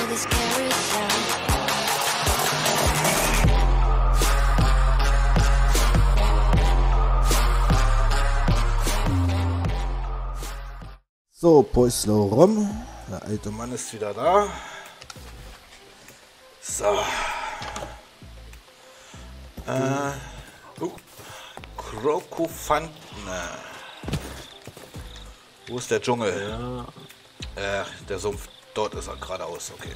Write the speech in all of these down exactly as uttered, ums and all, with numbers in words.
this carousel. So, Päuslo rum. Der alte Mann ist wieder da. So. Äh. Uh, Krokofanten. Wo ist der Dschungel? Ja. Äh, der Sumpf. Dort ist er geradeaus. Okay.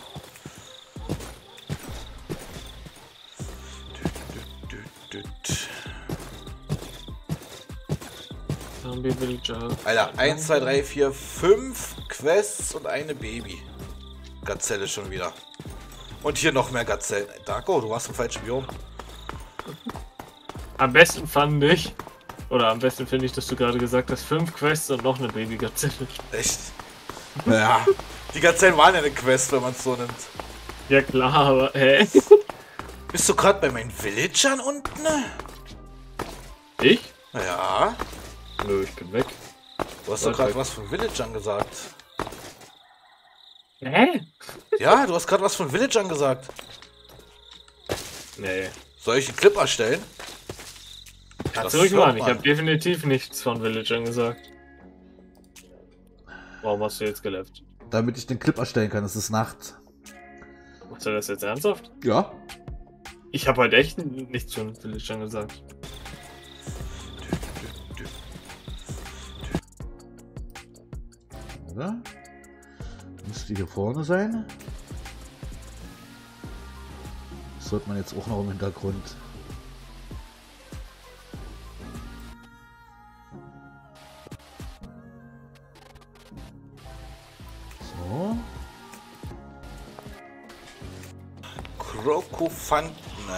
Zombie Villager. Alter, eins, zwei, drei, vier, fünf Quests und eine Baby. Gazelle schon wieder. Und hier noch mehr Gazellen. Darko, du warst im falschen Biom. Am besten fand ich, oder am besten finde ich, dass du gerade gesagt hast, fünf Quests und noch eine Baby-Gazelle. Echt? Ja. Die Gazellen waren ja eine Quest, wenn man es so nimmt. Ja klar, aber hä? Bist du gerade bei meinen Villagern unten? Ich? Ja. Nö, ich bin weg. Du hast doch gerade was von Villagern gesagt. Hä? Ja, du hast gerade was von Villagern gesagt. Nee. Soll ich einen Clip erstellen? Kannst du ruhig machen, ich habe definitiv nichts von Villagern gesagt. Warum hast du jetzt gelevt? Damit ich den Clip erstellen kann, es ist Nacht. Machst du das jetzt ernsthaft? Ja. Ich habe halt echt nichts von Villagern gesagt. Oder? Müsste hier vorne sein. Das hört man jetzt auch noch im Hintergrund. So. Krokofanten.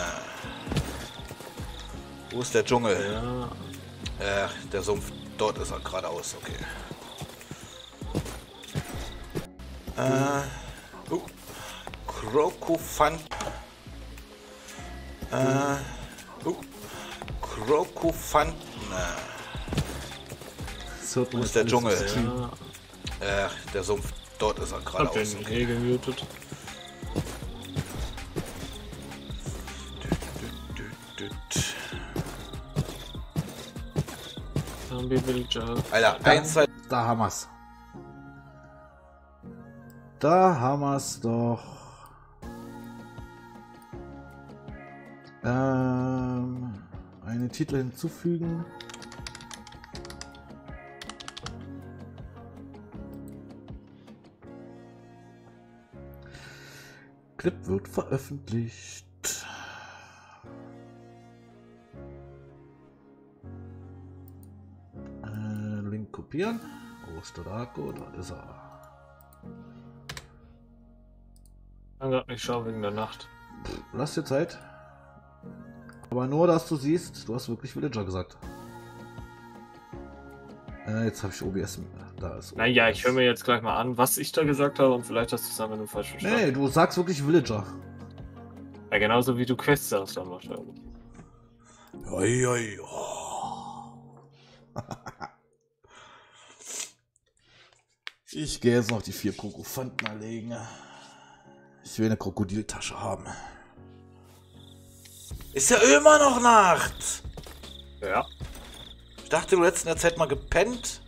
Wo ist der Dschungel? Ja. Äh, der Sumpf. Dort ist er geradeaus. Okay. Äh, uh, Krokofanten. Äh, uh, Krokofanten. Wo ist der Dschungel? Ja. Äh, der Sumpf. Dort ist er Hab geradeaus. den Okay. eh gemutet. Zombie Villager. Alter, eins, zwei. Da haben wir's. Da haben wir's doch. Ähm, einen Titel hinzufügen. Clip wird veröffentlicht. Äh, Link kopieren. Wo ist der Darko? Da ist er. Kann grad nicht schauen wegen der Nacht. Pff, lass dir Zeit. Aber nur, dass du siehst, du hast wirklich Villager gesagt. Äh, jetzt habe ich O B S. Da ist O B S. Naja, ich höre mir jetzt gleich mal an, was ich da gesagt habe und vielleicht hast du es einfach nur falsch verstanden. Nee, du sagst wirklich Villager. Ja, genauso wie du Quests sagst dann wahrscheinlich. Ja, ja, ja. Ich gehe jetzt noch die vier Krokofanten erlegen. Ich will eine Krokodiltasche haben. Ist ja immer noch Nacht. Ja. Ich dachte, du hättest in der Zeit mal gepennt.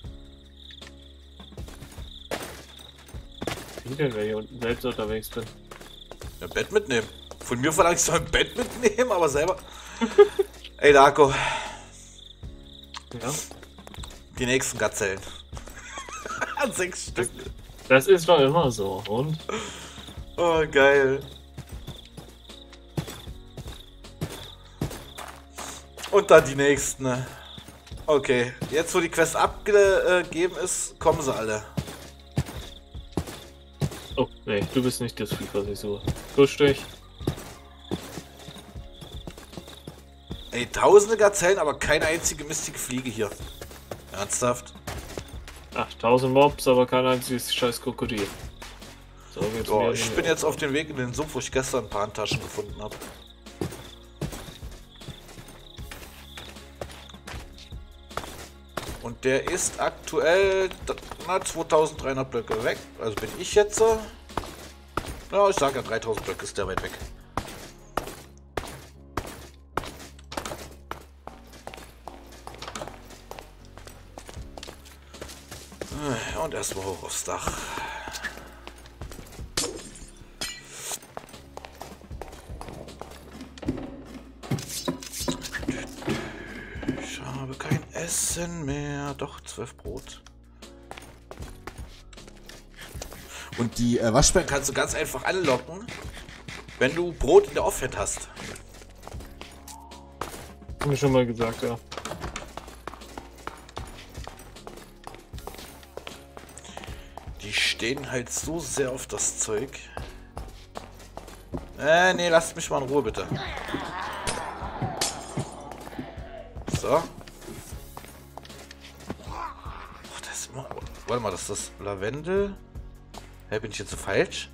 Wie denn, wenn ich hier unten selbst unterwegs bin? Ein Bett mitnehmen. Von mir verlangst du ein Bett mitnehmen, aber selber... Ey, Darko. Ja. Die nächsten Gazellen. Sechs Stück. Das ist doch immer so. Und? Oh, geil. Und dann die nächsten. Okay, jetzt wo die Quest abgegeben ist, kommen sie alle. Oh, nee, du bist nicht das Vieh, was ich suche. Kusch dich. Ey, tausende Gazellen, aber keine einzige mystische Fliege hier. Ernsthaft? Ach, tausend Mobs, aber kein einziges scheiß Krokodil. So geht's Oh, mir ich hier bin auch. jetzt auf dem Weg in den Sumpf, wo ich gestern ein paar Handtaschen gefunden habe. Und der ist aktuell na, zweitausenddreihundert Blöcke weg. Also bin ich jetzt. Ja, ich sage ja, dreitausend Blöcke ist der weit weg. Und erstmal hoch aufs Dach. Ich habe kein Essen mehr. Doch, zwölf Brot. Und die äh, Waschbären kannst du ganz einfach anlocken, wenn du Brot in der Offhand hast. Hab ich schon mal gesagt, ja. Die stehen halt so sehr auf das Zeug. Äh, nee, lasst mich mal in Ruhe, bitte. So. Ach, das ist immer... Warte mal, das ist das Lavendel. Hä, bin ich jetzt so falsch?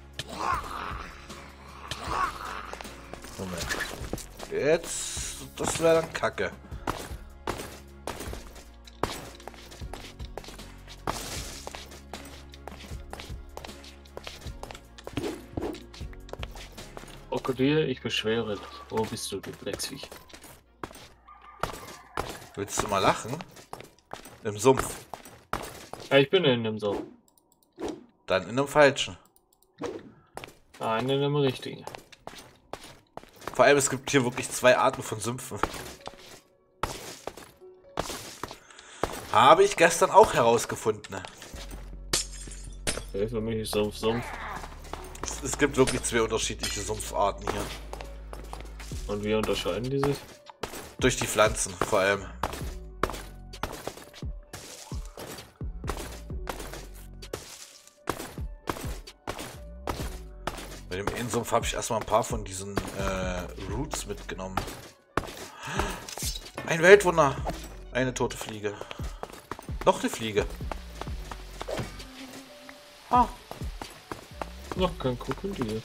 Moment. Jetzt... Das wäre dann Kacke. Krokodil, ich beschwöre dich. Wo bist du, du Drecksviech? Willst du mal lachen? Im Sumpf. Ja, ich bin in dem Sumpf. Dann in einem falschen. Nein, in dem richtigen. Vor allem, es gibt hier wirklich zwei Arten von Sümpfen. Habe ich gestern auch herausgefunden. Okay, für mich ist Sumpf Sumpf. Es, es gibt wirklich zwei unterschiedliche Sumpfarten hier. Und wie unterscheiden die sich? Durch die Pflanzen vor allem. Bei dem Innensumpf habe ich erstmal ein paar von diesen äh, Roots mitgenommen. Ein Weltwunder. Eine tote Fliege. Noch eine Fliege. Ah. Noch kein Krokodil.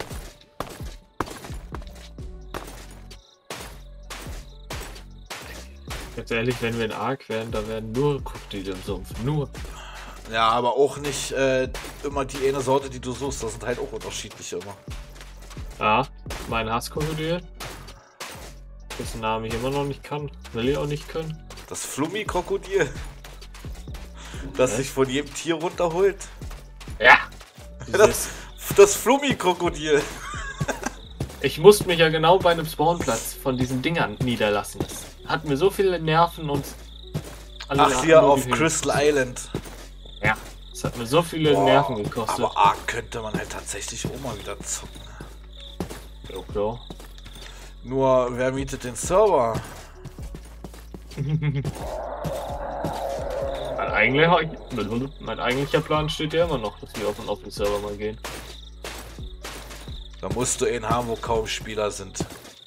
Ganz ehrlich, wenn wir in Ark wären, da wären nur Krokodile im Sumpf. Nur. Ja, aber auch nicht äh, immer die eine Sorte, die du suchst. Das sind halt auch unterschiedliche immer. Ja, mein Hasskrokodil. Dessen Namen ich immer noch nicht kann. Will ich auch nicht können. Das Flummi-Krokodil. Das Was? sich von jedem Tier runterholt. Ja. Das, das Flummi-Krokodil. Ich musste mich ja genau bei einem Spawnplatz von diesen Dingern niederlassen. Das hat mir so viele Nerven und... alle Ach, hier auf gehüllt. Crystal Island. Ja, das hat mir so viele Boah, Nerven gekostet. Aber Ark könnte man halt tatsächlich auch mal wieder zocken. Ja, klar. Nur, wer mietet den Server? Mein eigentlicher, mein eigentlicher Plan steht ja immer noch, dass wir auf den, auf den Server mal gehen. Da musst du einen haben, wo kaum Spieler sind.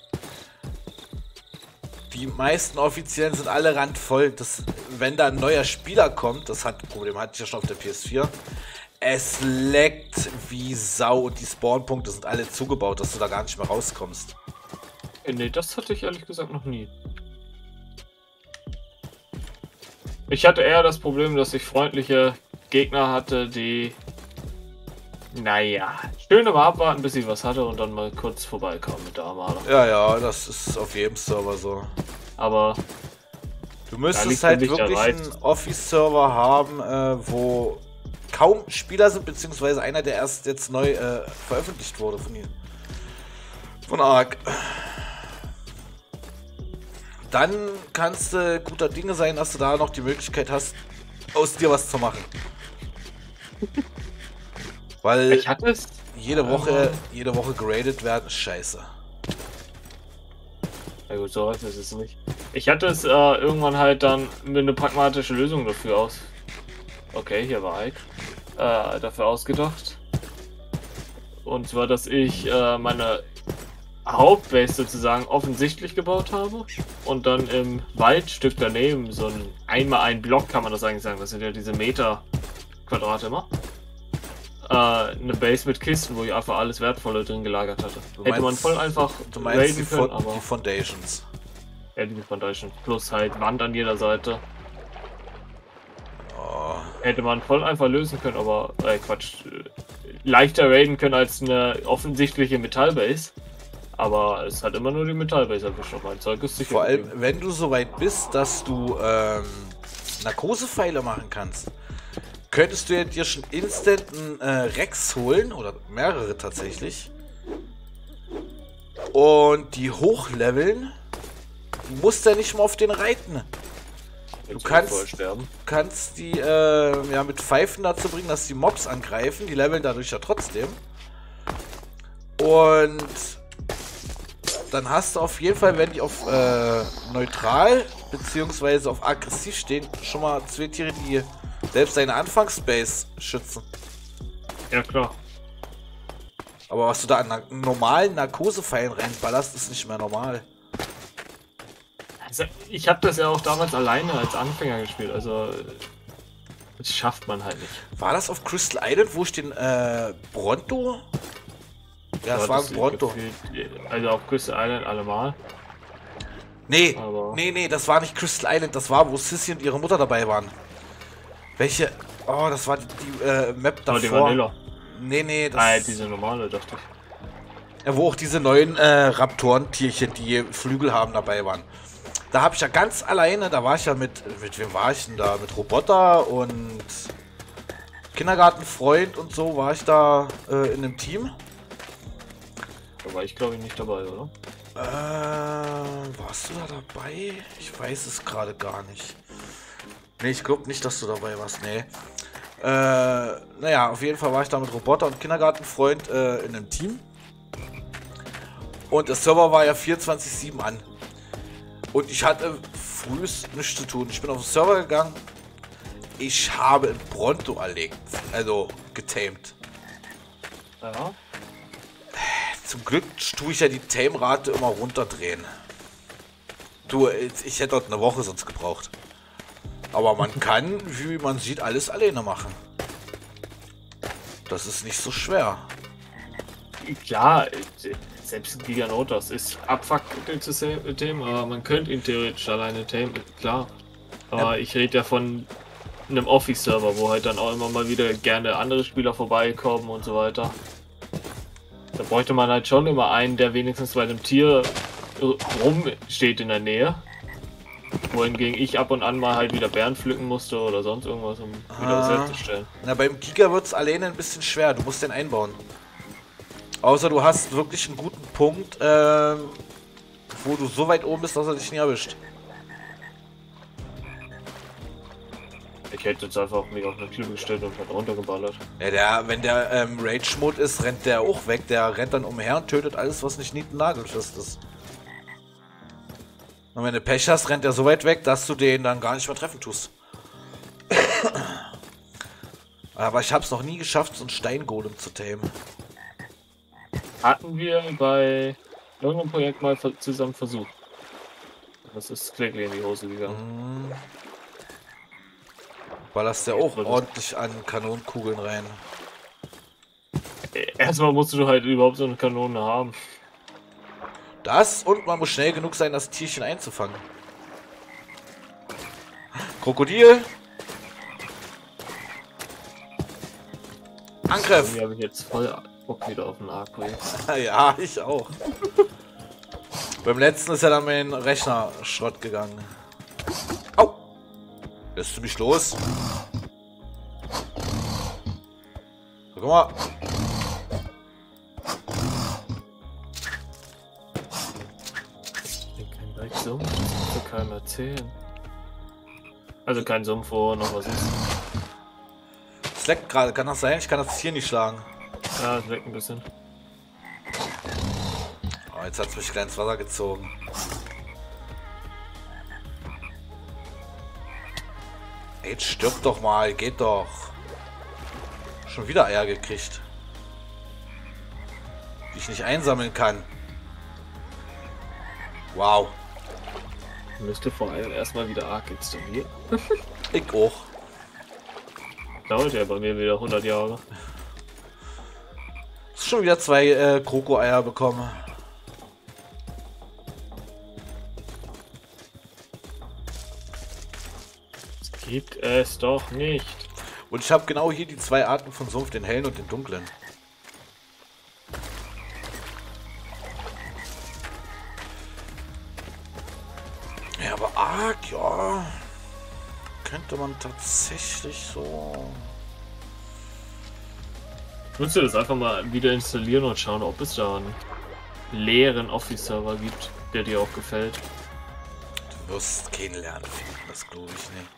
Die meisten Offiziellen sind alle randvoll. Das, wenn da ein neuer Spieler kommt, das hat Problem hatte ich ja schon auf der P S vier. Es leckt wie Sau und die Spawnpunkte sind alle zugebaut, dass du da gar nicht mehr rauskommst. Äh, nee, das hatte ich ehrlich gesagt noch nie. Ich hatte eher das Problem, dass ich freundliche Gegner hatte, die... Naja, schön immer abwarten, bis ich was hatte und dann mal kurz vorbeikamen mit der Armada. Ja, ja, das ist auf jedem Server so. Aber... Du müsstest halt wirklich einen Office-Server haben, äh, wo kaum Spieler sind, beziehungsweise einer, der erst jetzt neu äh, veröffentlicht wurde von ihnen. Von Ark. Dann kannst du guter Dinge sein, dass du da noch die Möglichkeit hast, aus dir was zu machen. Weil ich hatte es. jede Woche, jede Woche geradet werden ist scheiße. Na gut, so weit ist es nicht. Ich hatte es äh, irgendwann halt dann mit eine pragmatische Lösung dafür aus. Okay, hier war Ike. Äh, dafür ausgedacht. Und zwar, dass ich äh, meine Hauptbase sozusagen offensichtlich gebaut habe und dann im Waldstück daneben so ein einmal ein Block, kann man das eigentlich sagen, das sind ja diese Meter Quadrate immer, äh, eine Base mit Kisten, wo ich einfach alles Wertvolle drin gelagert hatte. Du Hätte meinst, man voll einfach du meinst die, können, Fo aber die Foundations. ja, die Foundation plus halt Wand an jeder Seite. Oh. Hätte man voll einfach lösen können, aber äh, Quatsch, leichter raiden können als eine offensichtliche Metallbase. Aber es hat immer nur die Metallbase erwischt. Mein Zeug ist sicher. Vor allem, gegeben. Wenn du so weit bist, dass du ähm, Narkosepfeile machen kannst, könntest du dir schon instant einen äh, Rex holen, oder mehrere tatsächlich, und die hochleveln. Du musst ja nicht mal auf den reiten. Du kannst, kannst die äh, ja, mit Pfeifen dazu bringen, dass die Mobs angreifen. Die leveln dadurch ja trotzdem. Und dann hast du auf jeden Fall, wenn die auf äh, neutral bzw. auf aggressiv stehen, schon mal zwei Tiere, die selbst deine Anfangsbase schützen. Ja, klar. Aber was du da an normalen Narkosepfeilen reinballerst, ist nicht mehr normal. Also, ich habe das ja auch damals alleine als Anfänger gespielt, also das schafft man halt nicht. War das auf Crystal Island, wo ich den äh, Bronto? Ja, es war ein Bronto. Gefühlt, also auf Crystal Island allemal. Nee, Aber nee, nee, das war nicht Crystal Island, das war, wo Sissy und ihre Mutter dabei waren. Welche? Oh, das war die, die äh, Map davor. Oh, die Vanilla. Nee, nee, das... Ah, diese normale, dachte ich. Ja, wo auch diese neuen äh, Raptorentierchen, die Flügel haben, dabei waren. Da habe ich ja ganz alleine, da war ich ja mit, mit wem war ich denn da? Mit Roboter und Kindergartenfreund und so war ich da äh, in einem Team. Da war ich glaube ich nicht dabei, oder? Äh, warst du da dabei? Ich weiß es gerade gar nicht. Nee, ich glaube nicht, dass du dabei warst, nee. Äh, naja, auf jeden Fall war ich da mit Roboter und Kindergartenfreund äh, in einem Team. Und der Server war ja vierundzwanzig sieben an. Und ich hatte frühest nichts zu tun. Ich bin auf den Server gegangen. Ich habe ein Bronto erlegt. Also getamed. Ja. Zum Glück tue ich ja die Tame-Rate immer runterdrehen. Du, ich hätte dort eine Woche sonst gebraucht. Aber man kann, wie man sieht, alles alleine machen. Das ist nicht so schwer. Ja, selbst ein Giganotas ist abfuckt das Thema, aber man könnte ihn theoretisch alleine tamen, klar. Aber ja. Ich rede ja von einem Office-Server, wo halt dann auch immer mal wieder gerne andere Spieler vorbeikommen und so weiter. Da bräuchte man halt schon immer einen, der wenigstens bei dem Tier rumsteht in der Nähe. Wohingegen ich ab und an mal halt wieder Beeren pflücken musste oder sonst irgendwas, um ah. wieder was herzustellen. Na, beim Giga wird es alleine ein bisschen schwer, du musst den einbauen. Außer du hast wirklich einen guten Punkt, äh, wo du so weit oben bist, dass er dich nie erwischt. Ich hätte jetzt einfach mich auf eine Klippe gestellt und halt runtergeballert. Ja, der, wenn der ähm, Rage-Mode ist, rennt der auch weg. Der rennt dann umher und tötet alles, was nicht nied- und nagelfest ist. Und wenn du Pech hast, rennt er so weit weg, dass du den dann gar nicht mehr treffen tust. Aber ich habe es noch nie geschafft, so einen Steingolem zu tamen. Hatten wir bei irgendeinem Projekt mal zusammen versucht. Das ist kläglich in die Hose gegangen. Mhm. Ballerst ja auch ordentlich an Kanonenkugeln rein. Erstmal musst du halt überhaupt so eine Kanone haben. Das und man muss schnell genug sein, das Tierchen einzufangen. Krokodil! Angriff! Hier habe ich jetzt voll Bock wieder auf den Arco jetzt. Ja, ich auch. Beim letzten ist ja dann mein Rechner Schrott gegangen. Au! Lässt du mich los? So, guck mal. Ich bin kein Sumpf, das kann mir keinem erzählen. Also kein Sumpf, wo noch was ist. Es leckt gerade, kann das sein? Ich kann das Tier nicht schlagen. Ja, es leckt ein bisschen. Oh, jetzt hat es mich gleich ins Wasser gezogen. Jetzt stirb doch mal, geht doch. Schon wieder Eier gekriegt. Die ich nicht einsammeln kann. Wow. Müsste vor allem erstmal wieder Arc installieren. Ich auch. Dauert ja bei mir wieder hundert Jahre. Ist schon wieder zwei äh, Kroko-Eier bekommen. Das gibt es doch nicht. Und ich habe genau hier die zwei Arten von Sumpf, den hellen und den dunklen. Ja, aber arg, ja. Könnte man tatsächlich so... Würdest du das einfach mal wieder installieren und schauen, ob es da einen leeren Office-Server gibt, der dir auch gefällt? Du wirst kennenlernen finden, das glaube ich nicht.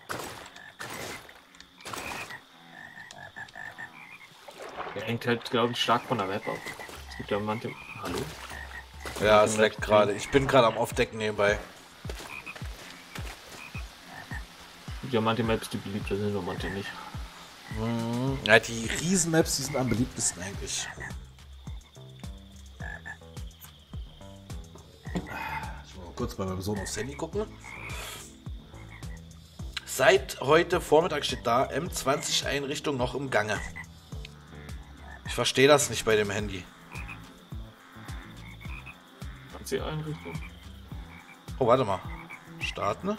Der hängt halt, glaube ich, stark von der Map ab. Es gibt ja manche... Hallo? Ja, es leckt gerade. Ich bin gerade am Aufdecken nebenbei. Es gibt ja manche Maps, die beliebter sind und manche nicht. Mhm. Ja, die Riesenmaps, die sind am beliebtesten eigentlich. Ich muss mal kurz bei meinem Sohn aufs Handy gucken. Seit heute Vormittag steht da M zwanzig Einrichtung noch im Gange. Ich verstehe das nicht bei dem Handy. Hat sie Einrichtung? Oh, warte mal. Starten.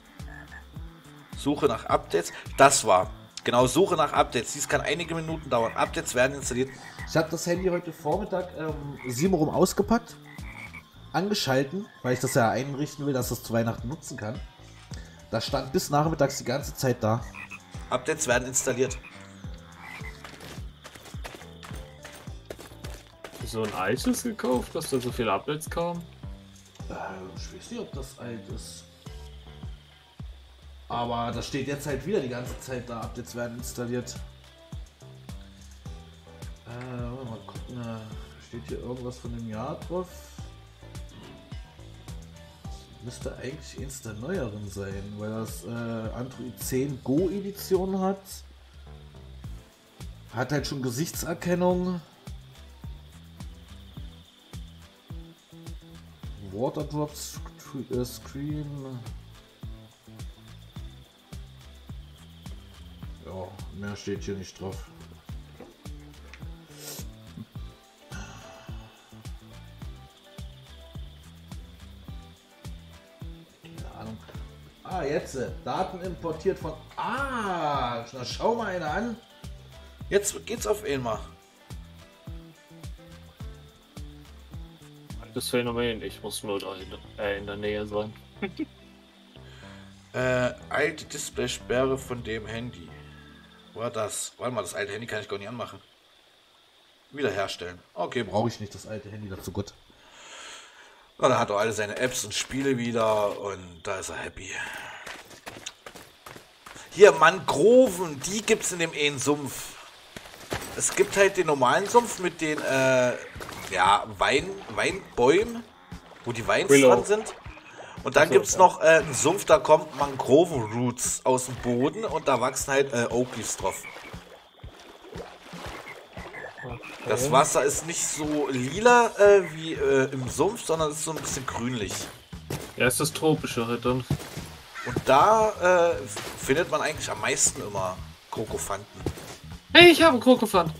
Suche nach Updates. Das war. Genau, Suche nach Updates. Dies kann einige Minuten dauern. Updates werden installiert. Ich habe das Handy heute Vormittag ähm, sieben Uhr rum ausgepackt. Angeschalten, weil ich das ja einrichten will, dass das zu Weihnachten nutzen kann. Das stand bis nachmittags die ganze Zeit da. Updates werden installiert. So ein altes gekauft, dass da so viele Updates kamen? Äh, ich weiß nicht, ob das alt ist. Aber das steht jetzt halt wieder die ganze Zeit da. Updates werden installiert. Äh, mal gucken. Steht hier irgendwas von dem Jahr drauf? Müsste eigentlich eins der neueren sein, weil das äh, Android zehn Go Edition hat. Hat halt schon Gesichtserkennung. Waterdrop Screen. Ja, mehr steht hier nicht drauf. Keine Ahnung. Ah, jetzt. Daten importiert von... Ah, na, schau mal eine an. Jetzt geht's auf einmal. Das Phänomen, ich muss nur da in, äh, in der Nähe sein. äh, alte Displaysperre von dem Handy. War das? Warte mal, das alte Handy kann ich gar nicht anmachen. Wiederherstellen. Okay, brauche ich nicht das alte Handy dazu, gut. Na, da hat er alle seine Apps und Spiele wieder und da ist er happy. Hier, Mangroven, die gibt's in dem einen Sumpf. Es gibt halt den normalen Sumpf mit den, äh, ja, Wein, Weinbäumen, wo die Weins Willow. dran sind. Und dann Achso, gibt es ja. noch äh, einen Sumpf, da kommt Mangroven-Roots aus dem Boden und da wachsen halt äh, Oak Leaves drauf. Okay. Das Wasser ist nicht so lila äh, wie äh, im Sumpf, sondern ist so ein bisschen grünlich. Ja, ist das tropischere dann. Und da äh, findet man eigentlich am meisten immer Krokofanten. Hey, ich habe einen Krokofant.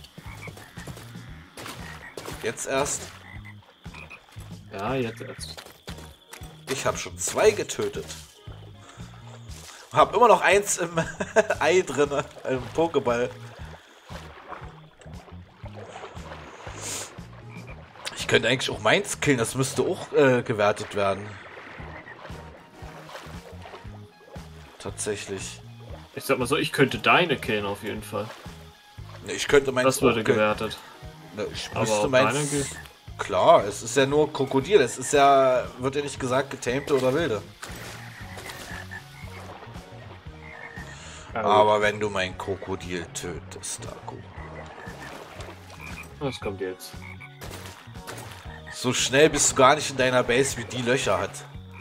Jetzt erst. Ja, jetzt erst. Ich habe schon zwei getötet. Hab immer noch eins im Ei drin, im Pokéball. Ich könnte eigentlich auch meins killen, das müsste auch äh, gewertet werden. Tatsächlich. Ich sag mal so, ich könnte deine killen auf jeden Fall. Ich könnte meins Das würde auch killen. gewertet. Na, ich Aber müsste auf meins... deine ge- Klar, es ist ja nur Krokodil. Es ist ja, wird ja nicht gesagt, getamte oder wilde. Ja, gut. Aber wenn du mein Krokodil tötest, Daku. Was kommt jetzt? So schnell bist du gar nicht in deiner Base, wie die Löcher hat.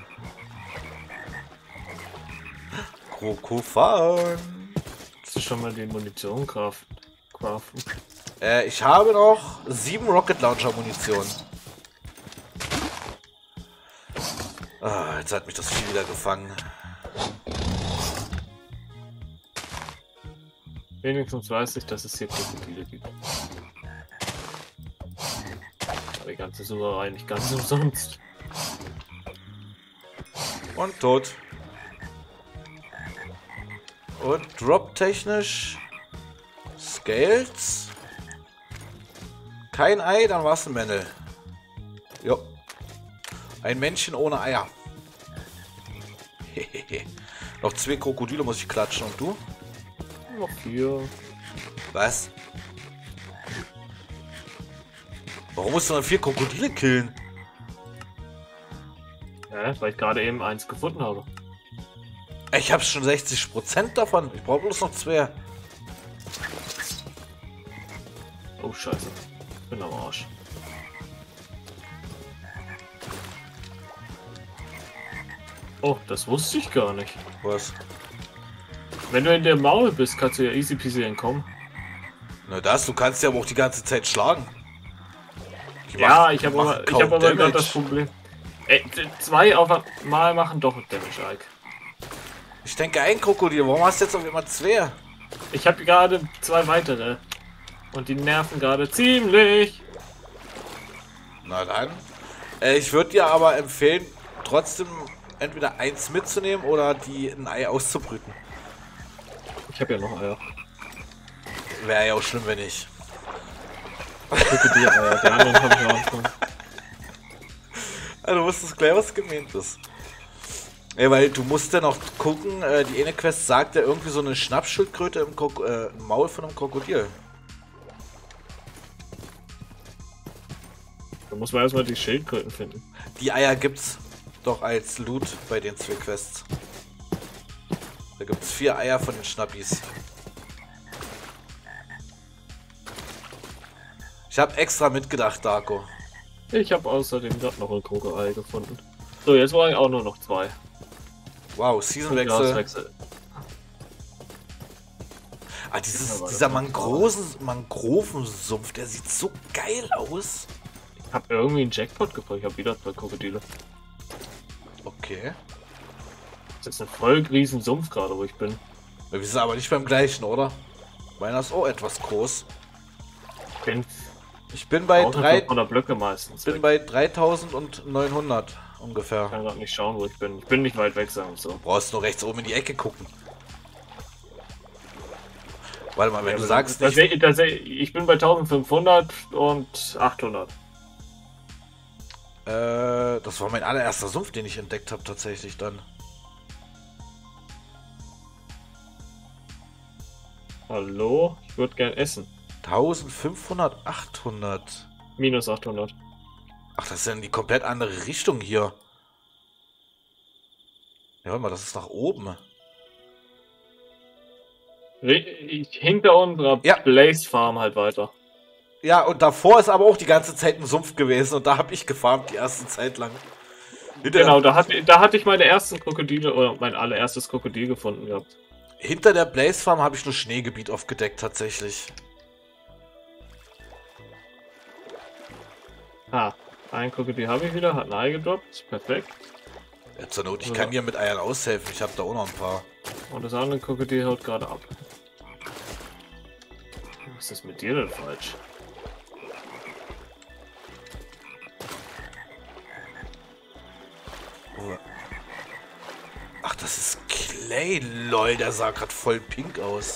Krokofan. Hast du schon mal die Munition craften? craften? Äh, ich habe noch sieben Rocket Launcher Munition. Ah, jetzt hat mich das Vieh wieder gefangen. Wenigstens weiß ich, dass es hier Krokodile gibt. Aber die ganze Sucherei nicht ganz umsonst. Und tot. Und drop technisch Geld. Kein Ei, dann war's ein Männel. Jo. Ein Männchen ohne Eier. Noch zwei Krokodile muss ich klatschen. Und du? Noch vier. Was? Warum musst du dann vier Krokodile killen? Ja, weil ich gerade eben eins gefunden habe. Ich habe schon sechzig Prozent davon. Ich brauche bloß noch zwei. Oh, scheiße. Ich bin am Arsch. Oh, das wusste ich gar nicht. Was? Wenn du in der Mauer bist, kannst du ja easy peasy entkommen. Na das, du kannst ja aber auch die ganze Zeit schlagen. Die Ja, machen- ich habe machen aber, ich kaum hab aber gerade Damage. das Problem. Ey, d- zwei auf einmal machen doch Damage, Ike. Ich denke ein Krokodil. Warum hast du jetzt auf immer zwei? Ich habe gerade zwei weitere. Und die nerven gerade ziemlich. Na dann. Äh, ich würde dir aber empfehlen, trotzdem entweder eins mitzunehmen oder die ein Ei auszubrüten. Ich habe ja noch Eier. Wäre ja auch schlimm, wenn nicht. Krokodil-Eier, die anderen habe ich auch schon. Ja, du wusstest gleich, was gemeint ist. Ja, weil du musst ja noch gucken, äh, die eine Quest sagt ja irgendwie so eine Schnappschildkröte im, Krok äh, im Maul von einem Krokodil. Da muss man erstmal die Schildkröten finden. Die Eier gibt's doch als Loot bei den zwei Quests. Da gibt's vier Eier von den Schnappis. Ich habe extra mitgedacht, Darko. Ich habe außerdem gerade noch ein Krokodil gefunden. So, jetzt waren auch nur noch zwei. Wow, Seasonwechsel. Graswechsel. Ah, dieses, Ja, war dieser das Mangroven, Mangrovensumpf, der sieht so geil aus. Ich habe irgendwie einen Jackpot gefunden. Ich habe wieder zwei Krokodile. Okay. Das ist ein voll riesen Sumpf gerade, wo ich bin. Ja, wir sind aber nicht beim gleichen, oder? Meiner ist auch etwas groß. Ich bin Ich bin bei, drei, dreitausendfünfhundert Blöcke meistens. bin Weg. bei dreitausendneunhundert ungefähr. Ich kann gerade nicht schauen, wo ich bin. Ich bin nicht weit weg, sagen wir so. Brauchst nur rechts oben in die Ecke gucken. Warte mal, wenn Ja, du aber sagst, da ich, seh, da seh, ich bin bei eintausendfünfhundert und achthundert. äh, das war mein allererster Sumpf, den ich entdeckt habe tatsächlich dann. Hallo? Ich würde gern essen. eintausendfünfhundert, achthundert. Minus achthundert. Ach, das ist ja in die komplett andere Richtung hier. Ja, warte mal, das ist nach oben. Ich, hinter unserer Ja. Blaze Farm halt weiter. Ja, und davor ist aber auch die ganze Zeit ein Sumpf gewesen und da habe ich gefarmt die erste Zeit lang. Hinter, Genau, da, hat, da hatte ich meine ersten Krokodile oder mein allererstes Krokodil gefunden gehabt. hinter der Blaze Farm habe ich nur Schneegebiet aufgedeckt tatsächlich. Ah, ein Krokodil habe ich wieder, hat ein Ei gedroppt. Perfekt. Ja, zur Not, ich Ja. kann dir mit Eiern aushelfen, ich habe da auch noch ein paar. Und das andere Krokodil haut gerade ab. Was ist mit dir denn falsch? Ach, das ist Clay, lol, der sah gerade voll pink aus.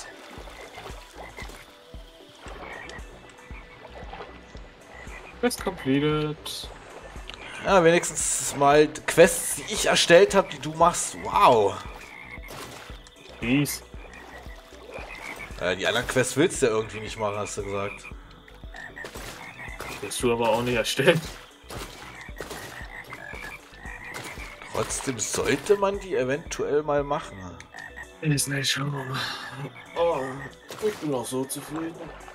Quest completed. Ja, wenigstens mal Quests, die ich erstellt habe, die du machst. Wow. Peace. Äh, die anderen Quests willst du ja irgendwie nicht machen, hast du gesagt. Willst du aber auch nicht erstellt. Trotzdem sollte man die eventuell mal machen. Ist nicht schlimm. Oh, ich bin auch so zufrieden.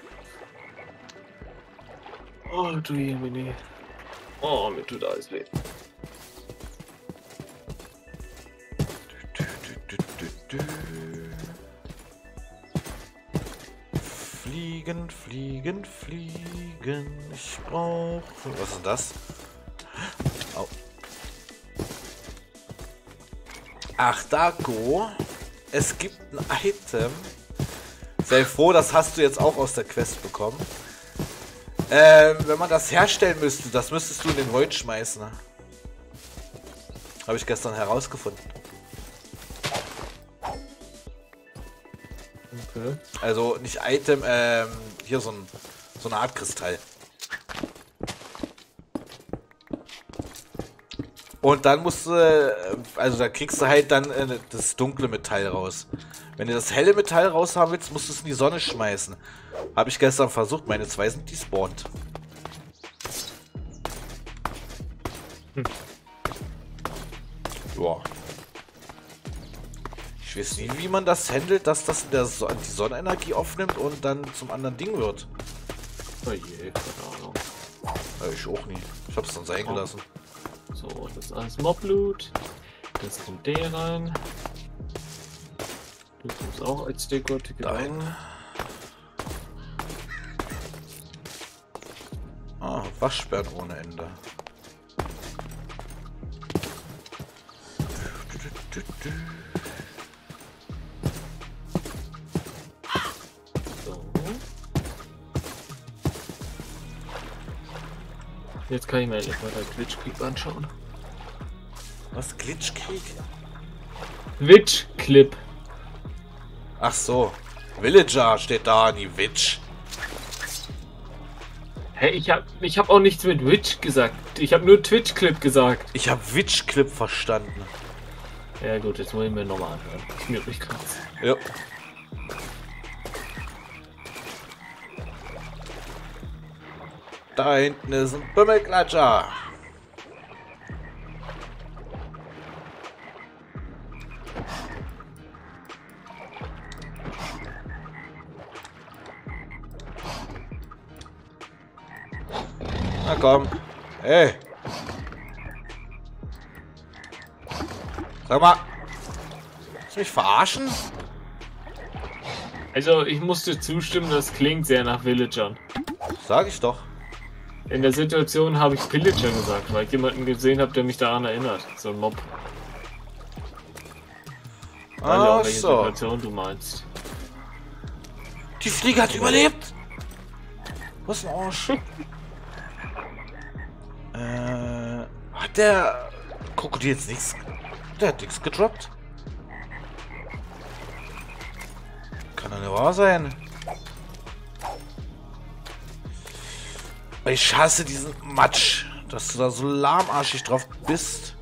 Oh, du Jemini. Oh, mir tut alles weh. Du, du, du, du, du. Fliegen, fliegen, fliegen. Ich brauche. Was ist denn das? Au. Ach, Darko. Es gibt ein Item. Sei froh, das hast du jetzt auch aus der Quest bekommen. Ähm, wenn man das herstellen müsste, das müsstest du in den Void schmeißen. Habe ich gestern herausgefunden. Okay. Also nicht Item, ähm, hier so, ein, so eine Art Kristall. Und dann musst du, also da kriegst du halt dann äh, das dunkle Metall raus. Wenn du das helle Metall raus haben willst, musst du es in die Sonne schmeißen. Habe ich gestern versucht, meine zwei sind despawned. Hm. Ja. Ich weiß nie, wie man das handelt, dass das in der so die Sonnenenergie aufnimmt und dann zum anderen Ding wird. Oh je, keine Ahnung. Ja, ich auch nie. Ich hab's dann sein gelassen. So, das ist alles Mob-Loot. Das kommt der rein. Du kommst auch als Deko-Ticket rein. Ah, Waschbären ohne Ende. So. Jetzt kann ich mir endlich mal den Twitch-Clip anschauen. Was? Glitchkrieg? Twitch-Clip. Ach so. Villager steht da, die Witch. Hey, ich hab, ich hab auch nichts mit Twitch gesagt. Ich habe nur Twitch-Clip gesagt. Ich habe Witch-Clip verstanden. Ja gut, jetzt muss ich mir nochmal anhören. Ich mir mich krass. Ja. Da hinten ist ein Bümmelklatscher. Na komm. Hey. Sag mal. Willst du mich verarschen? Also, ich musste zustimmen, das klingt sehr nach Villagern. Sag ich doch. In der Situation habe ich Pillager gesagt, weil ich jemanden gesehen habe, der mich daran erinnert. So ein Mob. Weiß ja auch, Ach welche so. Situation du meinst. Die Fliege hat überlebt. Was ein Arsch. äh, hat der Krokodil jetzt nichts? Der hat nichts gedroppt. Kann doch nicht wahr sein. Ich hasse diesen Matsch, dass du da so lahmarschig drauf bist.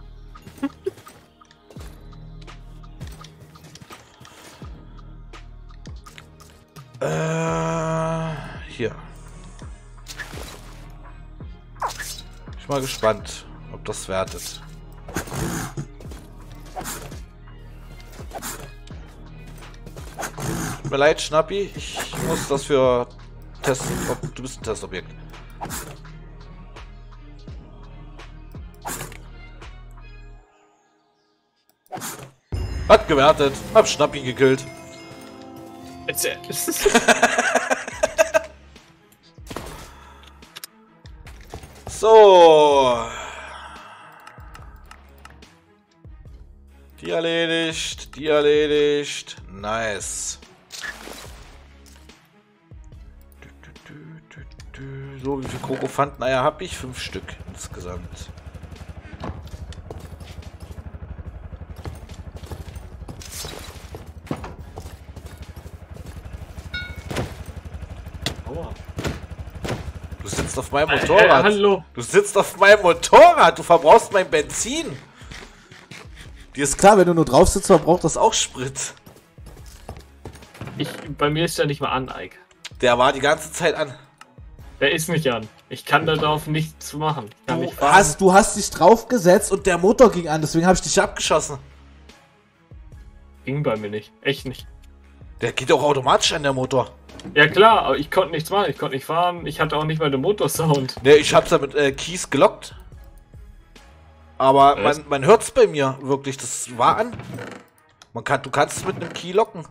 äh, hier. Ich bin mal gespannt, ob das wertet. Tut mir leid, Schnappi, ich muss das für testen. Du bist ein Testobjekt. Hat gewertet, hab Schnappi gekillt. So. Die erledigt, die erledigt. Nice. So, wie viele Krokofanteneier habe ich? Fünf Stück insgesamt. Du sitzt auf meinem Motorrad. Äh, äh, hallo. Du sitzt auf meinem Motorrad. Du verbrauchst mein Benzin. Dir ist klar, wenn du nur drauf sitzt, verbraucht das auch Sprit. Ich, bei mir ist der nicht mal an, Ike. Der war die ganze Zeit an. Der ist nicht an. Ich kann darauf nichts machen. Ich kann Du nicht fahren. hast, du hast dich draufgesetzt und der Motor ging an. Deswegen habe ich dich abgeschossen. Ging bei mir nicht. Echt nicht. Der geht auch automatisch an, der Motor. Ja klar, aber ich konnte nichts machen. Ich konnte nicht fahren. Ich hatte auch nicht mal den Motorsound. Ne, ich hab's ja mit äh, Keys gelockt. Aber Was? man, man hört's bei mir wirklich. Das war an. Man kann, du kannst es mit einem Key locken.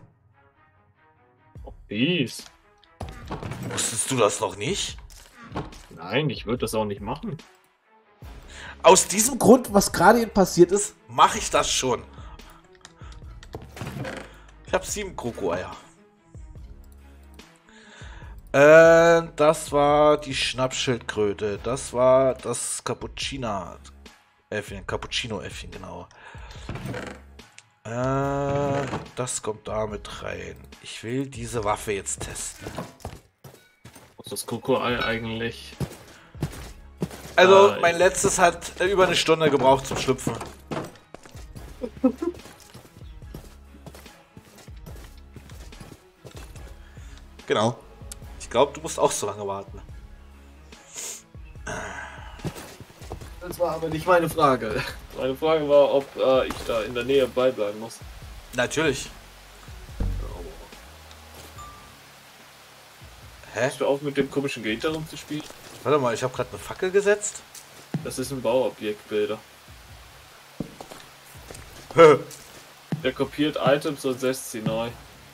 Peace. Wusstest du das noch nicht? Nein, ich würde das auch nicht machen. Aus diesem Grund, was gerade eben passiert ist, mache ich das schon. Ich habe sieben Krokoeier. Äh, das war die Schnappschildkröte. Das war das Cappuccino-Äffchen. Cappuccino-Äffchen, genau. Äh, das kommt da mit rein. Ich will diese Waffe jetzt testen. Was ist das Kuckuck-Ei eigentlich? Also, Äh, mein letztes hat äh, über eine Stunde gebraucht zum Schlüpfen. Genau. Ich glaube, du musst auch so lange warten. Das war aber nicht meine Frage. Meine Frage war, ob äh, ich da in der Nähe beibleiben muss. Natürlich. Hä? Hörst du auf mit dem komischen Gate darum zu spielen? Warte mal, ich habe gerade eine Fackel gesetzt. Das ist ein Bauobjektbilder. Der kopiert Items und setzt sie neu.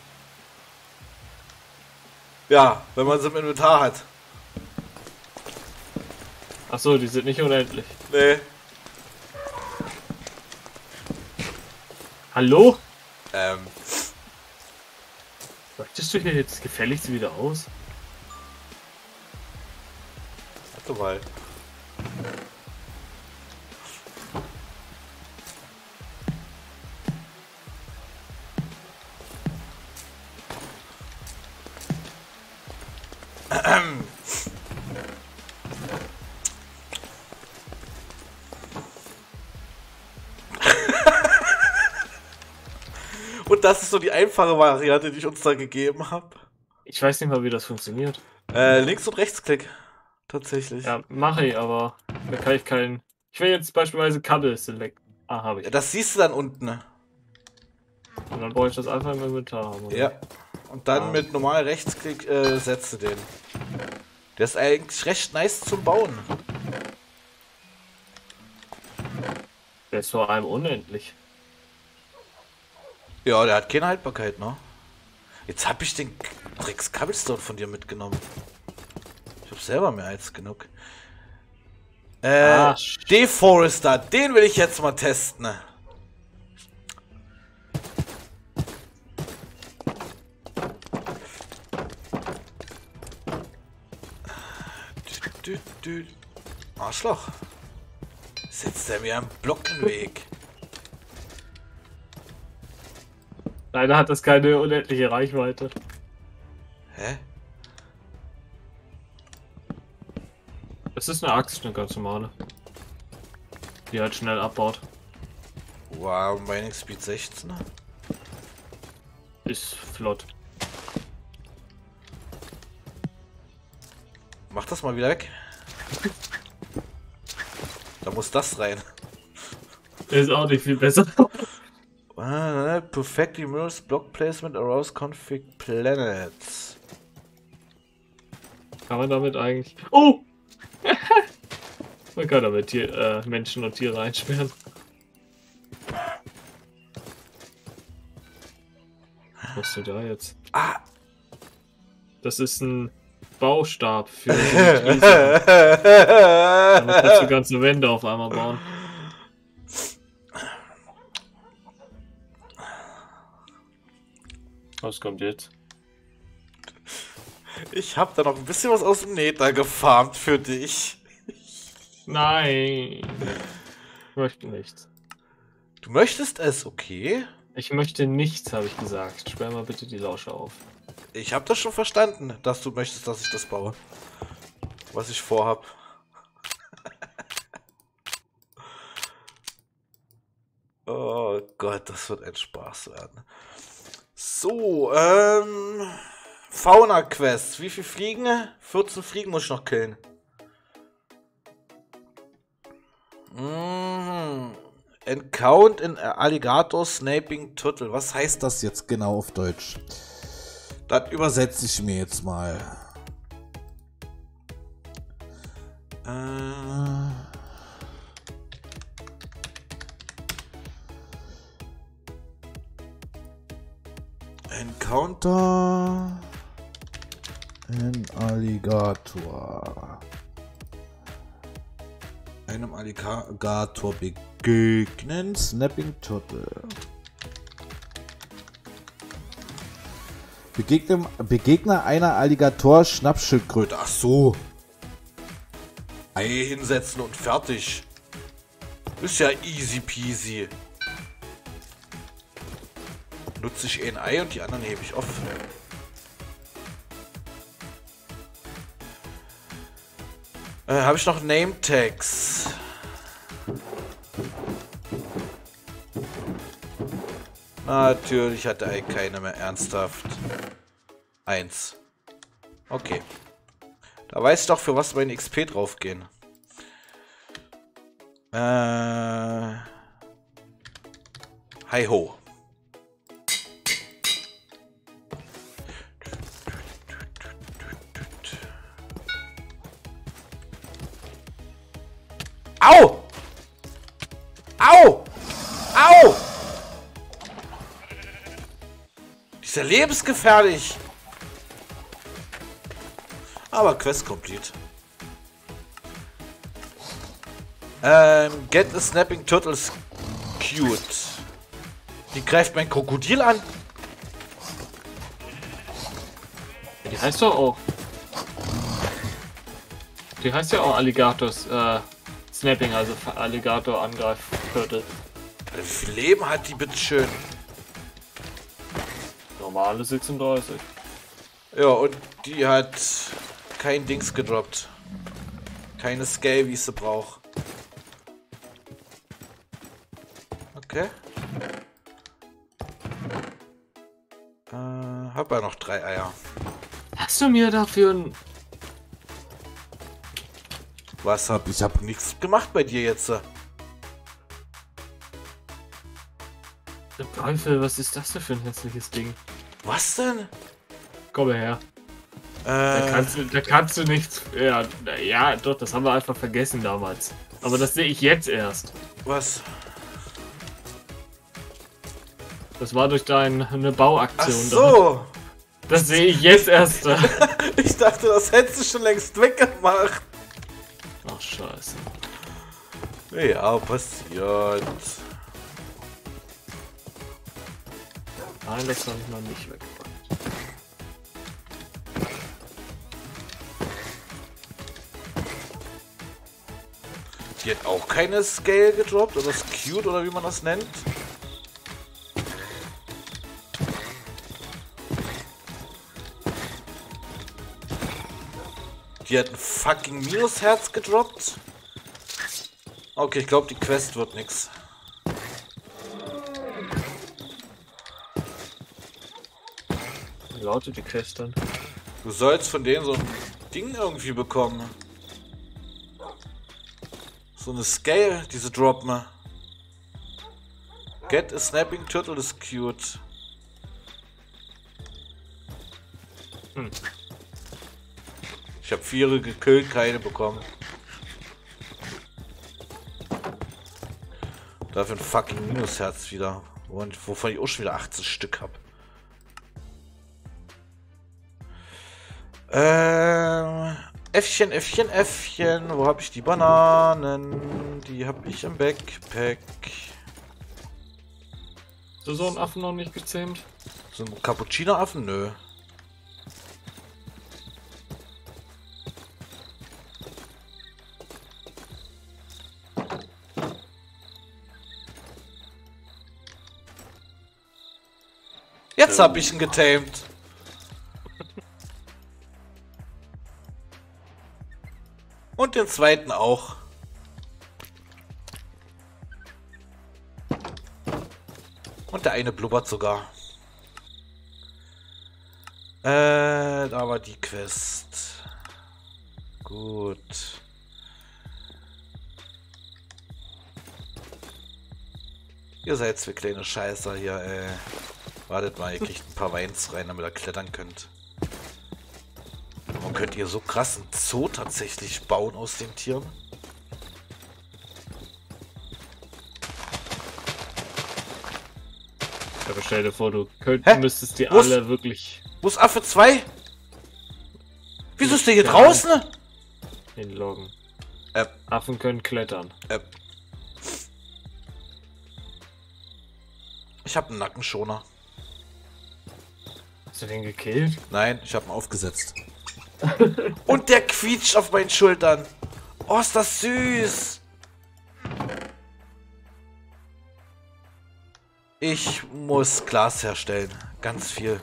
Ja, wenn man sie im Inventar hat. Achso, die sind nicht unendlich. Nee. Hallo? Ähm. Möchtest du hier jetzt gefälligst wieder aus? Warte mal. Und das ist so die einfache Variante, die ich uns da gegeben habe. Ich weiß nicht mal, wie das funktioniert. Äh, Links- und Rechtsklick. Tatsächlich. Ja, mache ich, aber da kann ich keinen. Ich will jetzt beispielsweise Kabel select. Ah, habe ich. Ja, das siehst du dann unten. Ne? Und dann brauche ich das einfach im Inventar haben. Oder? Ja. Und dann Ah. mit normal Rechtsklick äh, setzt du den. Der ist eigentlich recht nice zum Bauen. Der ist vor allem unendlich. Ja, der hat keine Haltbarkeit, ne? Jetzt habe ich den Drecks Cobblestone von dir mitgenommen. Ich habe selber mehr als genug. Äh, Ah, Deforester, den will ich jetzt mal testen. Dü, dü, dü. Arschloch. Setzt er mir einen Block in den Weg. Leider hat das keine unendliche Reichweite. Hä? Es ist eine Axt, eine ganz normale. Die halt schnell abbaut. Wow, Mining Speed sechzehn. Ist flott. Mach das mal wieder weg. Da muss das rein. Ist auch nicht viel besser. Uh, perfectly mirrors block placement arouse config planets. Kann man damit eigentlich. Oh! Man kann damit Tier, äh, Menschen und Tiere einsperren. Was hast du da jetzt? Ah! Das ist ein Baustab für Symmetriesachen. Damit kannst du ganze Wände auf einmal bauen. Was kommt jetzt? Ich hab da noch ein bisschen was aus dem Nether gefarmt für dich. Nein. Ich möchte nichts. Du möchtest es, okay? Ich möchte nichts, habe ich gesagt. Sperr mal bitte die Lauscher auf. Ich hab das schon verstanden, dass du möchtest, dass ich das baue. Was ich vorhab. Oh Gott, das wird ein Spaß werden. So, ähm... Fauna-Quest. Wie viel Fliegen? vierzehn Fliegen muss ich noch killen. Mhm. Encounter in Alligator Snaping Turtle. Was heißt das jetzt genau auf Deutsch? Das übersetze ich mir jetzt mal. Äh... Encounter in Alligator. Einem Alligator begegnen. Snapping Turtle. Begegne, begegne einer Alligator-Schnappschildkröte. Ach so. Ei hinsetzen und fertig. Ist ja easy peasy. nutze ich ein Ei und die anderen hebe ich auf. Äh, habe ich noch Name Tags? Natürlich hat der Ei keine mehr, ernsthaft. Eins. Okay. Da weiß ich doch, für was meine X P draufgehen. Äh. Hi ho. Au! Au! Au! Die ist ja lebensgefährlich. Aber Quest complete. Ähm, get a snapping turtle's cute. Die greift mein Krokodil an. Die heißt doch auch. Die heißt ja auch Alligators äh, Snapping, also Alligator Angreif Turtle. Wie viel Leben hat die bitte schön? Normale sechsunddreißig. Ja, und die hat kein Dings gedroppt. Keine Scale, wie ich sie brauche. Okay. Äh, hab ja noch drei Eier. Hast du mir dafür ein... Was hab ich? Hab nichts gemacht bei dir jetzt. Teufel, was ist das denn für ein hässliches Ding? Was denn? Komm her. Äh, Da kannst du, da kannst du nichts... Ja, ja, doch, das haben wir einfach vergessen damals. Aber das sehe ich jetzt erst. was? Das war durch deine Bauaktion. Ach so! Das sehe ich jetzt erst. Ich dachte, das hättest du schon längst weggemacht. Ach, scheiße. Ja, passiert. Nein, das habe ich noch nicht weggepackt. Die hat auch keine Scale gedroppt oder Cute oder wie man das nennt. Die hat ein fucking Minusherz gedroppt. Okay, ich glaube, die Quest wird nix. Wie lautet die Quest dann? Du sollst von denen so ein Ding irgendwie bekommen. So eine Scale, diese droppen. Get a snapping turtle is cute. Hm. Ich habe vier gekillt, keine bekommen. Dafür ein fucking Minusherz wieder. Und wovon ich auch schon wieder achtzehn Stück habe. Ähm, Äffchen, Äffchen, Äffchen. Wo habe ich die Bananen? Die habe ich im Backpack. Hast du so einen Affen noch nicht gezähmt? So ein Cappuccino-Affen? Nö. Jetzt hab ich ihn getamed. Und den zweiten auch. Und der eine blubbert sogar. Äh, da war die Quest. Gut. Ihr seid zwei kleine Scheißer hier, ey. Wartet mal, ihr kriegt ein paar Weins rein, damit ihr klettern könnt. Und könnt ihr so krass einen Zoo tatsächlich bauen aus den Tieren? Aber stell dir vor, du könnt, Hä? müsstest die Wo ist- alle wirklich Wo ist Affe zwei? Wieso ist der hier Ja. draußen? hinloggen. Äh, Affen können klettern. äh. Ich habe einen Nackenschoner. Hast du den gekillt? Nein, ich habe ihn aufgesetzt. Und der quietscht auf meinen Schultern. Oh, ist das süß. Ich muss Glas herstellen. Ganz viel.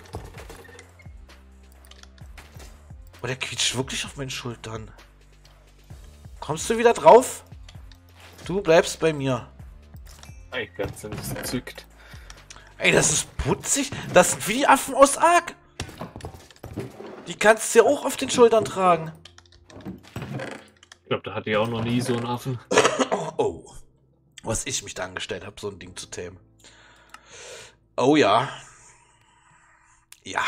Oh, der quietscht wirklich auf meinen Schultern. Kommst du wieder drauf? Du bleibst bei mir. Ey, ganz entzückt. Ey, das ist putzig. Das sind wie die Affen aus Ark. Die kannst du ja auch auf den Schultern tragen. Ich glaube, da hatte ich auch noch nie so einen Affen. Oh, oh. Was ich mich da angestellt habe, so ein Ding zu tamen. Oh ja. Ja.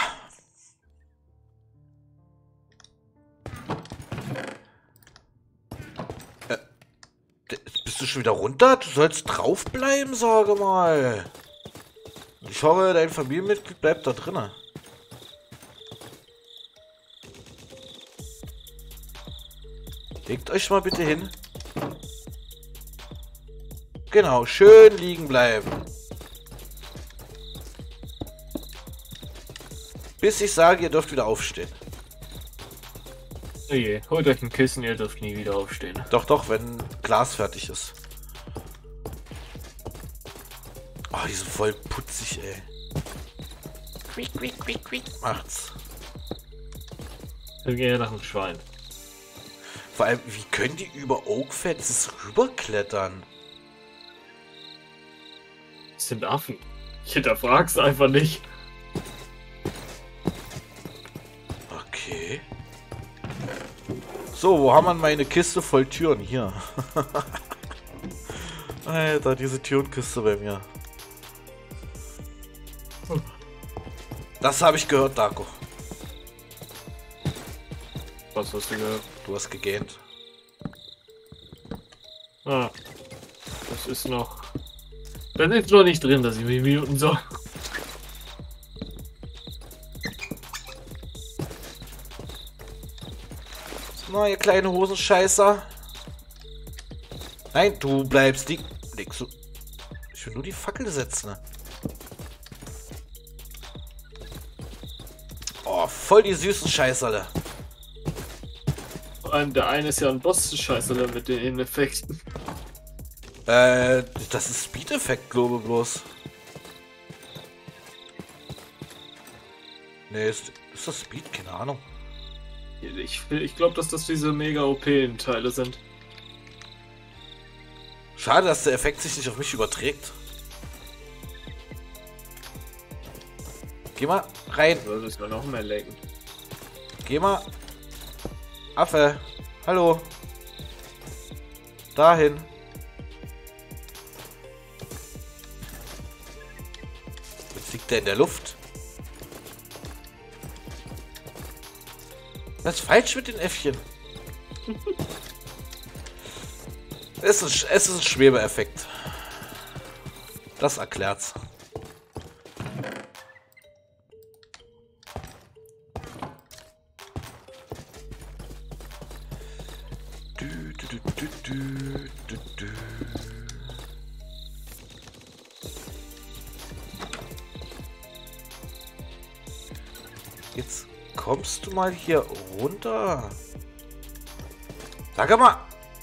Äh, bist du schon wieder runter? Du sollst draufbleiben, sage mal. Ich hoffe, dein Familienmitglied bleibt da drinnen. Legt euch mal bitte hin. Genau, schön liegen bleiben. Bis ich sage, ihr dürft wieder aufstehen. Oh je, holt euch ein Kissen, ihr dürft nie wieder aufstehen. Doch, doch, wenn Glas fertig ist. Oh, die sind voll putzig, ey. Quiek, quiek, quiek, quiek. Macht's. Wir gehen ja nach dem Schwein. Vor allem, wie können die über Oak Fences rüberklettern? Das sind Affen. Ich hinterfrag's einfach nicht. Okay. So, wo haben wir meine Kiste voll Türen? Hier. Alter, diese Türenkiste bei mir. Das habe ich gehört, Darko. Was hast du gehört? Du hast gegähnt. Ah. Das ist noch... Das ist noch nicht drin, dass ich mich muten soll. Na, ihr kleine Hosenscheißer. Nein, du bleibst die... Legst du... Ich will nur die Fackel setzen, ne? Oh, voll die süßen Scheißerle. Vor allem der eine ist ja ein Boss-Scheiße mit den Effekten. Äh, das ist Speed-Effekt, glaube ich bloß. Nee, ist, ist das Speed? Keine Ahnung. Ich, ich glaube, dass das diese mega O P-Teile sind. Schade, dass der Effekt sich nicht auf mich überträgt. Geh mal rein. Würde es ja noch mehr lecken. Geh mal. Affe. Hallo. Dahin. Jetzt liegt er in der Luft. Was ist falsch mit den Äffchen? es, ist, es ist ein Schwebeeffekt. Das erklärt's. Du, du, du, du, du, du, du. Jetzt kommst du mal hier runter. Sag mal.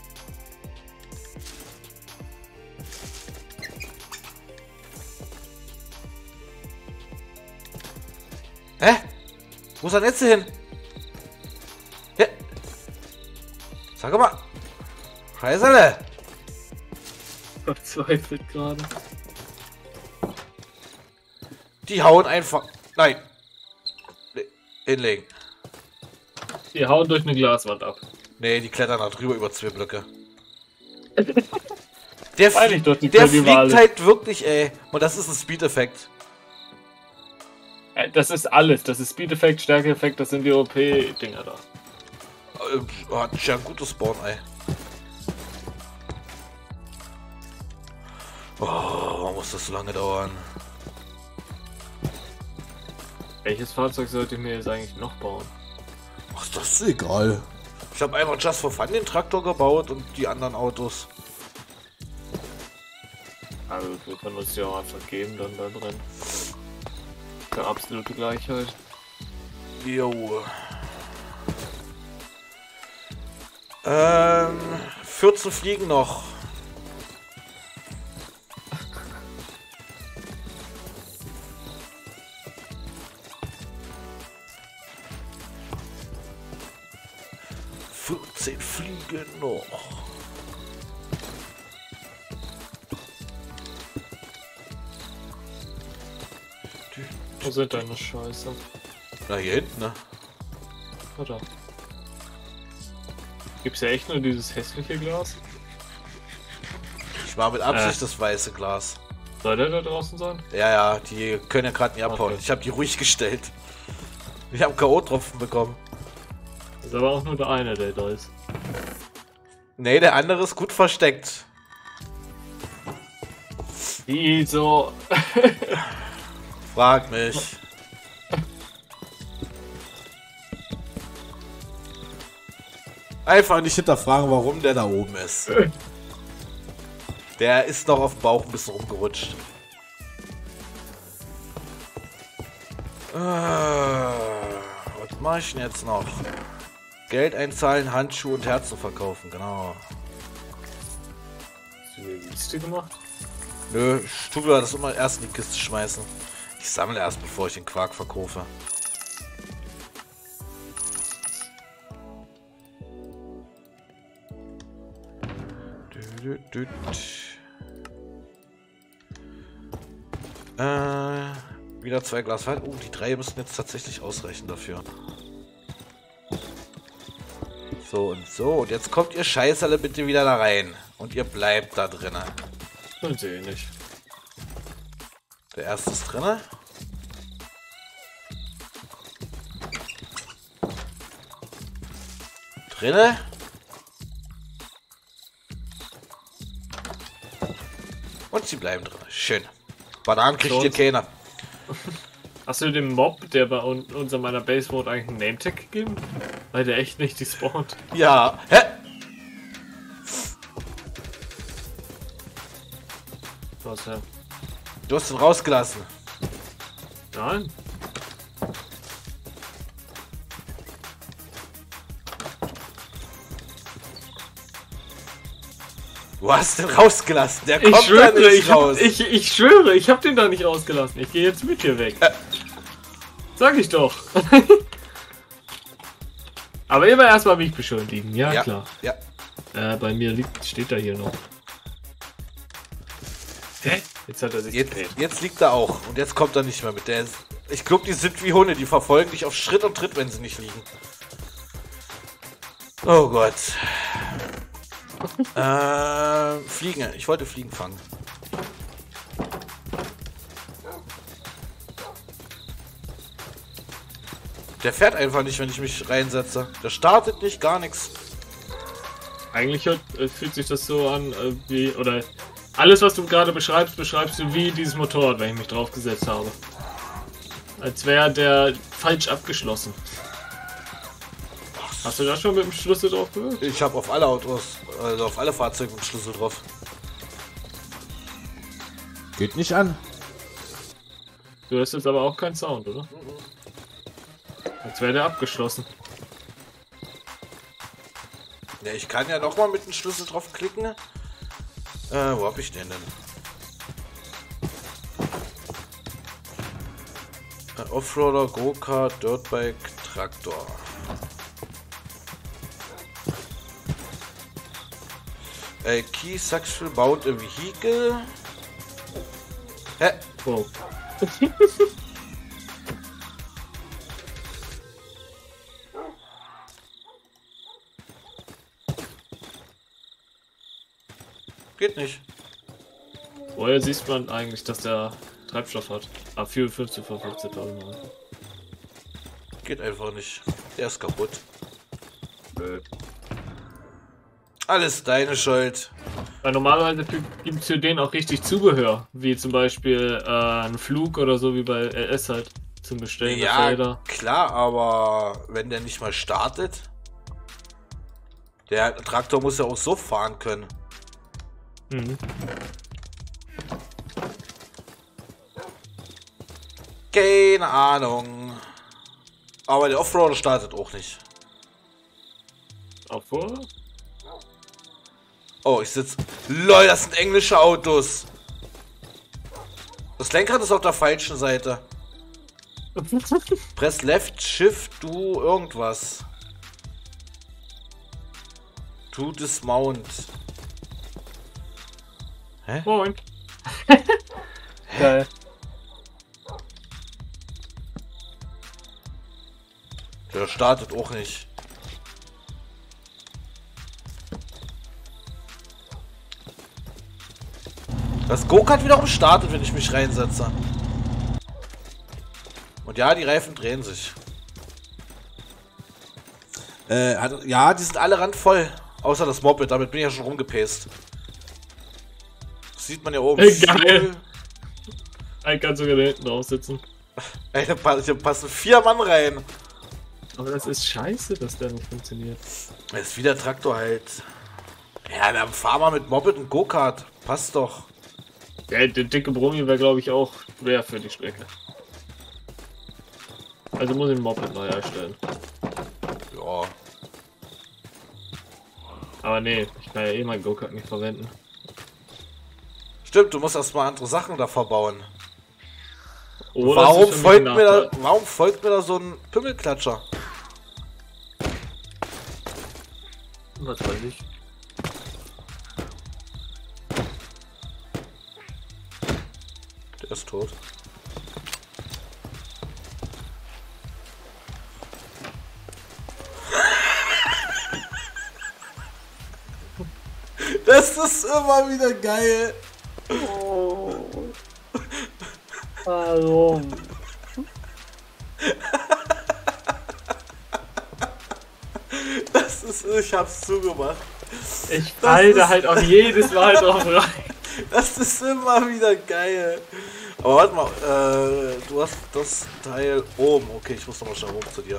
Hä? Wo ist der Netze hin? Ja. Sag mal. Scheißerle. Verzweifelt gerade. Die hauen einfach... Nein. Hinlegen. Die hauen durch eine Glaswand ab. Nee, die klettern da drüber über zwei Blöcke. Der, Freilich, flie doch, die der können fliegt überall. halt wirklich, ey. Und das ist ein Speed-Effekt. Äh, Das ist alles. Das ist Speed-Effekt, Stärke-Effekt, das sind die O P-Dinger da. Äh, Hat ja ein gutes Spawn, ey. Oh, warum muss das so lange dauern? Welches Fahrzeug sollte ich mir jetzt eigentlich noch bauen? Ach, das ist egal. Ich habe einfach just for fun den Traktor gebaut und die anderen Autos. Also wir können uns ja auch einfach geben dann da drin. Für absolute Gleichheit. Jo. Ähm, vierzehn fliegen noch. genug. Wo sind deine Scheiße? Na, hier hinten, ne? Oder? Gibt's ja echt nur dieses hässliche Glas? Ich war mit Absicht Äh. das weiße Glas. Soll der da draußen sein? Ja, ja, die können ja gerade nicht abhauen. Okay. Ich habe die ruhig gestellt. Ich habe K O-Tropfen bekommen. Das ist aber auch nur der eine, der da ist. Nee, der andere ist gut versteckt. Wieso? Frag mich. Einfach nicht hinterfragen, warum der da oben ist. Der ist noch auf dem Bauch ein bisschen rumgerutscht. Ah, was mache ich denn jetzt noch? Geld einzahlen, Handschuhe und Herzen verkaufen, genau. Hast du die Liste gemacht? Nö, ich tu mir das immer erst in die Kiste schmeißen. Ich sammle erst, bevor ich den Quark verkaufe. Dü, dü, dü. Äh, wieder zwei Glas Wein. Oh, die drei müssen jetzt tatsächlich ausreichen dafür. So und so. Und jetzt kommt ihr Scheißerle bitte wieder da rein. Und ihr bleibt da drinnen. Können sie eh nicht. Der erste ist drinne. Drinne. Und sie bleiben drin. Schön. Bananen kriegt ihr keiner. Hast du dem Mob, der bei un unser meiner Base wohnt, eigentlich einen Nametag gegeben? Weil der echt nicht despawnt. Ja. Hä? Was, ja? Du hast ihn rausgelassen. Nein. Du hast den rausgelassen. Der Ich kommt da schwöre, nicht ich, raus. hab, ich, ich schwöre, ich hab den da nicht rausgelassen. Ich gehe jetzt mit dir weg. Äh. Sag ich doch. Aber immer erstmal mich beschuldigen, ja, ja, klar. ja. Äh, bei mir liegt, steht er hier noch. Hä? Jetzt hat er sich Jetzt, gedreht. jetzt liegt er auch. Und jetzt kommt er nicht mehr mit. Der ist, ich glaube, die sind wie Hunde. Die verfolgen dich auf Schritt und Tritt, wenn sie nicht liegen. Oh Gott. äh, Fliegen. Ich wollte Fliegen fangen. Der fährt einfach nicht, wenn ich mich reinsetze. Der startet nicht, gar nichts. Eigentlich hört, äh, fühlt sich das so an, äh, wie, oder alles, was du gerade beschreibst, beschreibst du wie dieses Motorrad, wenn ich mich drauf gesetzt habe. Als wäre der falsch abgeschlossen. Hast du da schon mit dem Schlüssel drauf gehört? Ich habe auf alle Autos, also auf alle Fahrzeuge einen Schlüssel drauf. Geht nicht an. Du hörst jetzt aber auch keinen Sound, oder? Als wäre der abgeschlossen. Ja, ich kann ja noch mal mit dem Schlüssel drauf klicken. Äh, wo hab ich den denn? Äh, Offroader, Go-Kart, Dirtbike, Traktor. Äh, Key Successful Bound a Vehicle. Hä? Wow. Geht nicht. Woher sieht man eigentlich, dass der Treibstoff hat? Ah, vierundfünfzig von fünfzehntausend. Geht einfach nicht. Der ist kaputt. Nö. Alles deine Schuld. Weil normalerweise gibt es für den auch richtig Zubehör, wie zum Beispiel äh, ein Flug oder so wie bei L S halt zum Bestellen der Ja, Felder. klar, aber wenn der nicht mal startet, der Traktor muss ja auch so fahren können. Mhm. Keine Ahnung. Aber der Offroader startet auch nicht. Obwohl? Oh, ich sitze. Lol, das sind englische Autos. Das Lenkrad ist auf der falschen Seite. Press Left, Shift, du irgendwas. To dismount. Hä? Moin. Geil. Der startet auch nicht. Das Go-Kart wiederum startet, wenn ich mich reinsetze. Und ja, die Reifen drehen sich. Äh, hat, ja, die sind alle randvoll. Außer das Moped, damit bin ich ja schon rumgepäst. Das sieht man ja oben. Hey, geil. Ich kann sogar da hinten drauf sitzen. Ey, da passen vier Mann rein. Aber das ist scheiße, dass der nicht funktioniert. Das ist wie der Traktor halt. Ja, dann fahr mal mit Moped und Go-Kart. Passt doch. Ja, der dicke Brummi wäre, glaube ich, auch schwer für die Strecke. Also muss ich ein Moped neu erstellen. Ja. Aber nee, ich kann ja eh mein Go-Kart nicht verwenden. Stimmt, du musst erstmal andere Sachen da verbauen. Oh, warum, folgt mir da, warum folgt mir da so ein Pimmelklatscher? Was weiß ich. Der ist tot. Das ist immer wieder geil. Oh. Warum? Das ist, ich hab's zugemacht. Ich fall da halt auch jedes Mal drauf rein. Das ist immer wieder geil. Aber warte mal, äh, du hast das Teil oben. Okay, ich muss noch mal schnell hoch zu dir.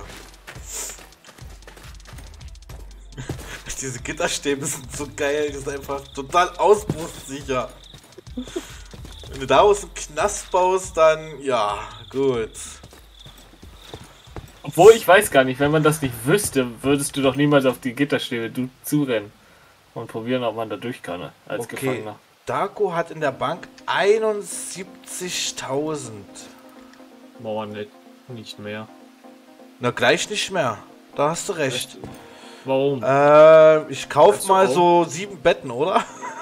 Diese Gitterstäbe sind so geil, die sind einfach total ausbruchssicher. Wenn du daraus einen Knast baust, dann ja, gut. Obwohl, ich weiß gar nicht, wenn man das nicht wüsste, würdest du doch niemals auf die Gitterstäbe du zurennen und probieren, ob man da durch kann, als Okay, Gefangener. Darko hat in der Bank einundsiebzigtausend. Boah, nicht, nicht mehr. Na, gleich nicht mehr. Da hast du recht. Warum? Äh, ich kauf Kannst du mal auch? so sieben Betten, oder?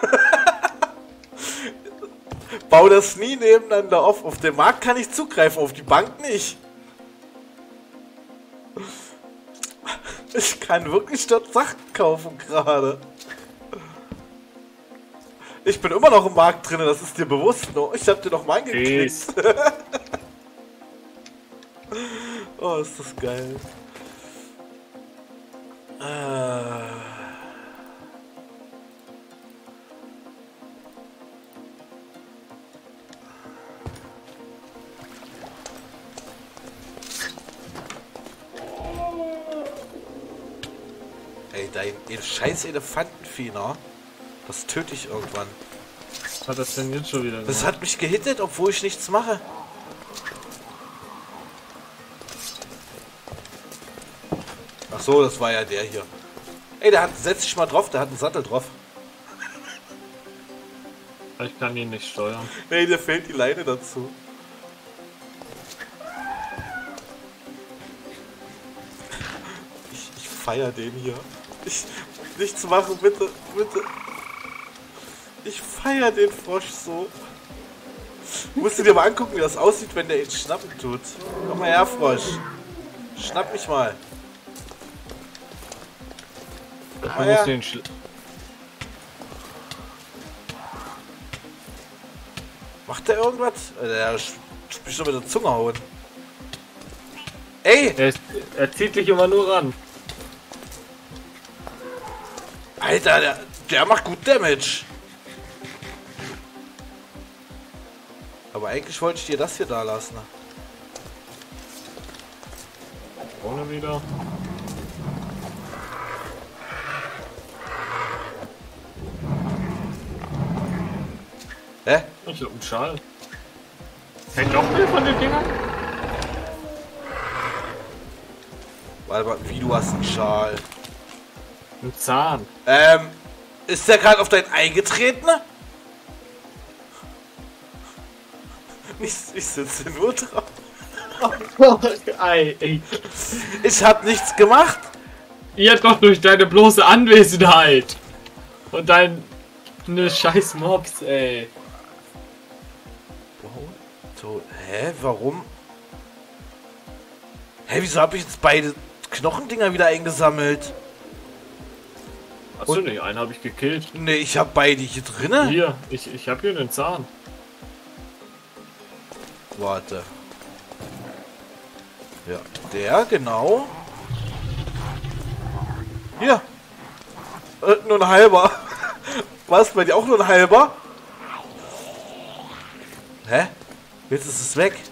Bau das nie nebeneinander auf. Auf den Markt kann ich zugreifen, auf die Bank nicht. Ich kann wirklich dort Sachen kaufen gerade. Ich bin immer noch im Markt drin, das ist dir bewusst, no? Ich hab dir noch mal angeklickt. Oh, ist das geil. Äh... Ey, dein dein scheiß Elefantenvieh, ne? Das töte ich irgendwann. Was hat das denn jetzt schon wieder gemacht? Das hat mich gehittet, obwohl ich nichts mache. Ach so, das war ja der hier. Ey, der hat, setz dich mal drauf, der hat einen Sattel drauf. Ich kann ihn nicht steuern. Nee, dir fehlt die Leine dazu. Ich, ich feier den hier. Ich, nichts machen, bitte, bitte. Ich feier den Frosch so. Musst du dir mal angucken, wie das aussieht, wenn der ihn schnappen tut. Komm mal her, Frosch. Schnapp mich mal. Komm Du mal musst her. den Schl Macht der irgendwas? Der spricht doch mit der Zunge hauen. Ey! er, ist, er zieht dich immer nur ran. Alter, der, der macht gut Damage. Aber eigentlich wollte ich dir das hier da lassen. Ohne wieder. Hä? Ich hab einen Schal. Hey, noch mehr von den Dingern? Warte mal, wie, du hast einen Schal. Ein Zahn. Ähm, ist der gerade auf dein Ei getreten? Ich, ich sitze nur drauf. Ei, ey. Ich hab nichts gemacht. Ja, doch durch deine bloße Anwesenheit. Und deine scheiß Mobs, ey. Wow. So, hä, warum? Hä, wieso habe ich jetzt beide Knochendinger wieder eingesammelt? Achso, nicht, einen habe ich gekillt. Ne, ich habe beide hier drinne. Hier, ich, ich habe hier einen Zahn. Warte. Ja, der, genau. Hier. Äh, nur ein halber. Was, bei dir auch nur ein halber? Hä? Jetzt ist es weg.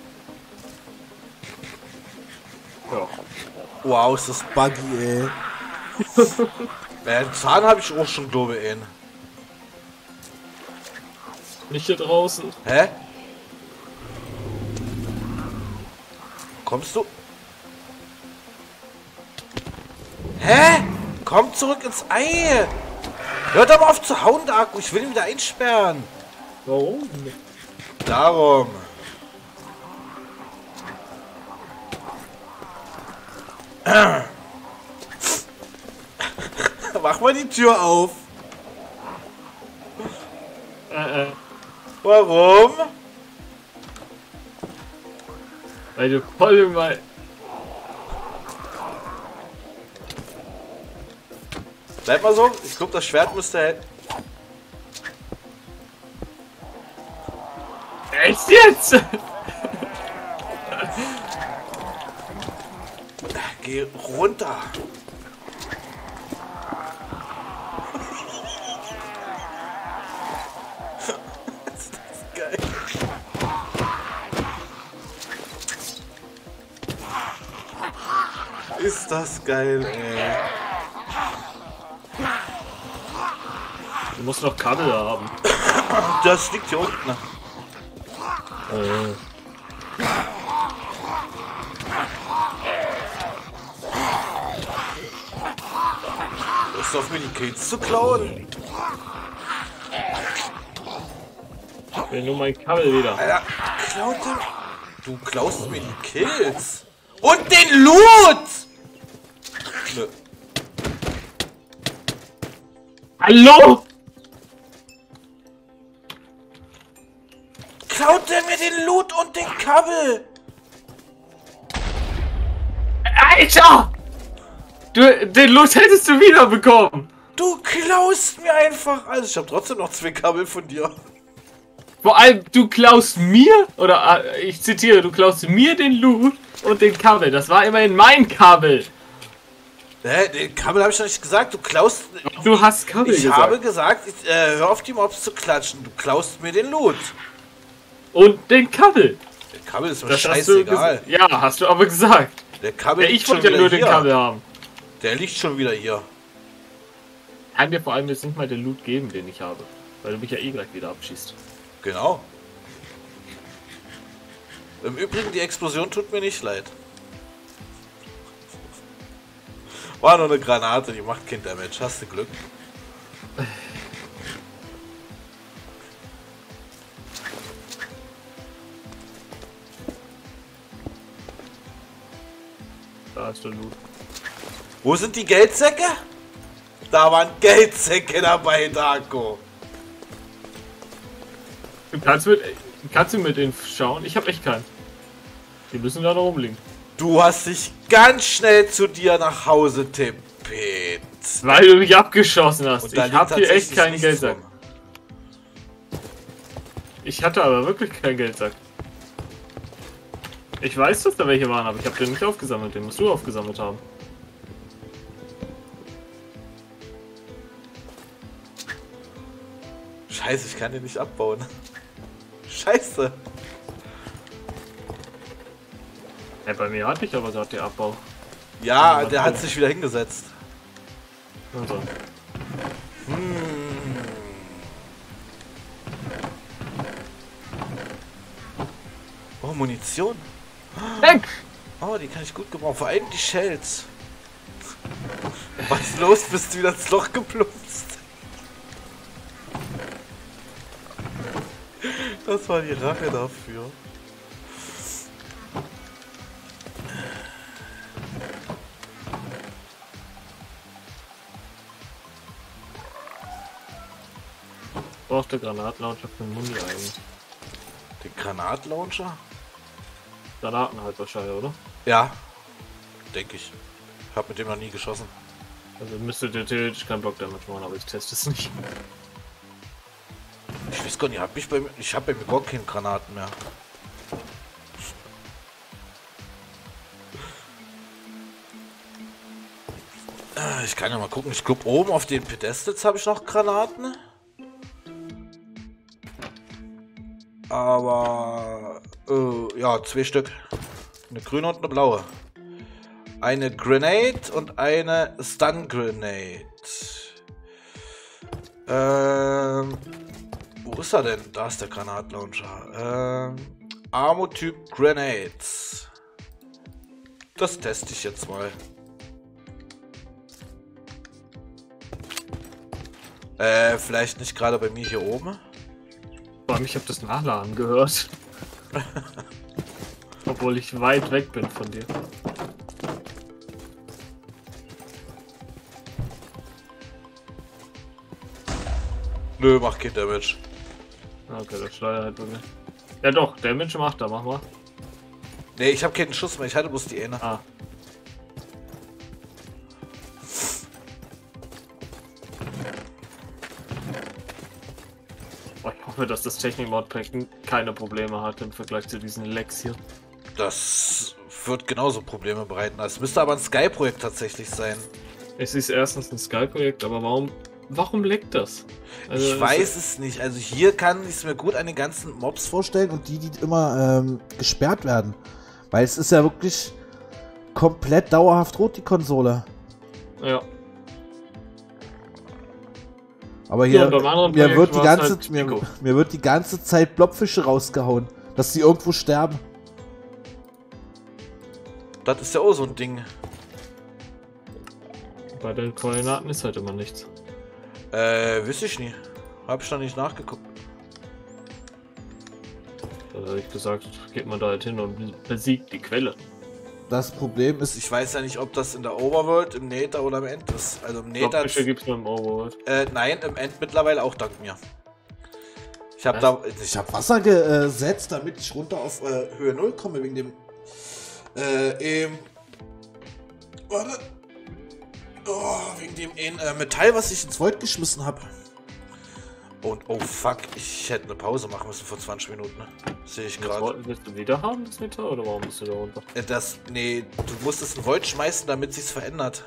Ja. Wow, ist das buggy, ey. Ja, den Zahn habe ich auch schon, glaube ich, ey. Nicht hier draußen. Hä? Kommst du? Hä? Komm zurück ins Ei! Hört doch mal auf zu hauen, der Akku. Ich will ihn wieder einsperren. Warum? Darum. Mach mal die Tür auf. Äh, äh. Warum? Weil du voll mal. Bleib mal so. Ich glaube, das Schwert müsste helfen. Echt jetzt? Geh runter. Ist das geil. Ist das geil, ey. Du musst noch Kabel haben. Das liegt hier unten. Äh. Ist auf mir die Kills zu klauen. Ich will nur mein Kabel wieder. Alter, klaut den. Du klaust mir die Kills. Und den Loot! Nö. Hallo? Klaut der mir den Loot und den Kabel? Alter! Du, den Loot hättest du wieder bekommen. Du klaust mir einfach alles. Ich habe trotzdem noch zwei Kabel von dir. Vor allem, du klaust mir, oder äh, ich zitiere, du klaust mir den Loot und den Kabel. Das war immerhin mein Kabel. Hä, den Kabel habe ich doch nicht gesagt. Du klaust. Du hast Kabel Ich gesagt. habe gesagt, ich, äh, hör auf die Mobs zu klatschen. Du klaust mir den Loot. Und den Kabel. Der Kabel ist mir Das hast du scheißegal. ges- Ja, hast du aber gesagt. Der Kabel Ja, liegt ich schon wollte ja wieder nur den hier. Kabel haben. Der liegt schon wieder hier. Kann mir vor allem jetzt nicht mal den Loot geben, den ich habe. Weil du mich ja eh gleich wieder abschießt. Genau. Im Übrigen, die Explosion tut mir nicht leid. War nur eine Granate, die macht kein Damage. Hast du Glück? Da ist der Loot. Wo sind die Geldsäcke? Da waren Geldsäcke dabei, Darko. Du kannst mit, kannst du mit denen schauen? Ich habe echt keinen. Die müssen da noch rumliegen. Du hast dich ganz schnell zu dir nach Hause tippet. Weil du mich abgeschossen hast. Und Ich da liegt habe hier echt tatsächlich keinen nichts Geldsack. drum. Ich hatte aber wirklich keinen Geldsack. Ich weiß, dass da welche waren, aber ich habe den nicht aufgesammelt. Den musst du aufgesammelt haben. Scheiße, ich kann den nicht abbauen. Scheiße. Ja, bei mir hatte ich aber gerade den Abbau. Ja, Ja, der hat cool. sich wieder hingesetzt. Also. Oh, Munition. Heck! Oh, die kann ich gut gebrauchen. Vor allem die Shells. Was ist los? Bist du wieder ins Loch geplumpst? Das war die Rache dafür. Braucht der Granatlauncher für den Muni eigentlich? Den Granatlauncher? Granaten halt wahrscheinlich, oder? Ja, denke ich. Ich habe mit dem noch nie geschossen. Also müsste der theoretisch keinen Block Damage machen, aber ich teste es nicht. Ich weiß gar nicht, hab ich, bei mir, ich habe bei mir gar keine Granaten mehr. Ich kann ja mal gucken. Ich glaube, oben auf den Pedestals habe ich noch Granaten. Aber, äh, ja, zwei Stück. Eine grüne und eine blaue. Eine Grenade und eine Stun Grenade. Ähm, wo ist er denn? Da ist der Granatlauncher. Ähm, Ammo-Typ Grenades. Das teste ich jetzt mal. Äh, vielleicht nicht gerade bei mir hier oben. Vor allem, ich habe das Nachladen gehört. Obwohl ich weit weg bin von dir. Nö, macht kein Damage. Okay, das Steuer halt wirklich. Ja doch, Damage macht er, mach mal. Ne, ich habe keinen Schuss mehr, ich hatte bloß die eine. Ah. Oh, ich hoffe, dass das Technik-Modpack keine Probleme hat im Vergleich zu diesen Lecks hier. Das wird genauso Probleme bereiten. Es müsste aber ein Sky-Projekt tatsächlich sein. Es ist erstens ein Sky-Projekt, aber warum, warum leckt das? Also, ich weiß es nicht. Also hier kann ich es mir gut an den ganzen Mobs vorstellen und die, die immer ähm, gesperrt werden. Weil es ist ja wirklich komplett dauerhaft rot, die Konsole. Ja. Aber hier, Ja, beim anderen mir, Projekt wird die war's ganze, halt mir, Pico. mir wird die ganze Zeit Blobfische rausgehauen, dass sie irgendwo sterben. Das ist ja auch so ein Ding. Bei den Koordinaten ist halt immer nichts. Äh, wüsste ich nie. Hab ich noch nicht nachgeguckt. Da hätte ich gesagt, geht man da halt hin und besiegt die Quelle. Das Problem ist, ich weiß ja nicht, ob das in der Overworld, im Nether oder im End ist. Also im Nether. Blobfische gibt's nur im Overworld. Äh, nein, im End mittlerweile auch dank mir. Ich habe Was? da, ich habe Wasser gesetzt, damit ich runter auf äh, Höhe null komme wegen dem. Äh, eben. Warte. Oh, wegen dem äh, Metall, was ich ins Void geschmissen habe. Und oh fuck, ich hätte eine Pause machen müssen vor zwanzig Minuten. Ne? Sehe ich Das gerade. wollten- willst du wieder haben, das Metall, oder warum bist du da runter? Äh, das, nee, du musst es in Void schmeißen, damit sich's verändert.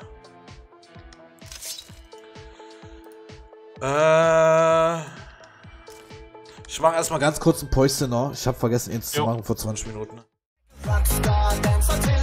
Äh, ich mache erstmal ganz kurz ein Päuschen noch. Ich habe vergessen, eins zu Jo. machen vor zwanzig Minuten. Rockstar Dancer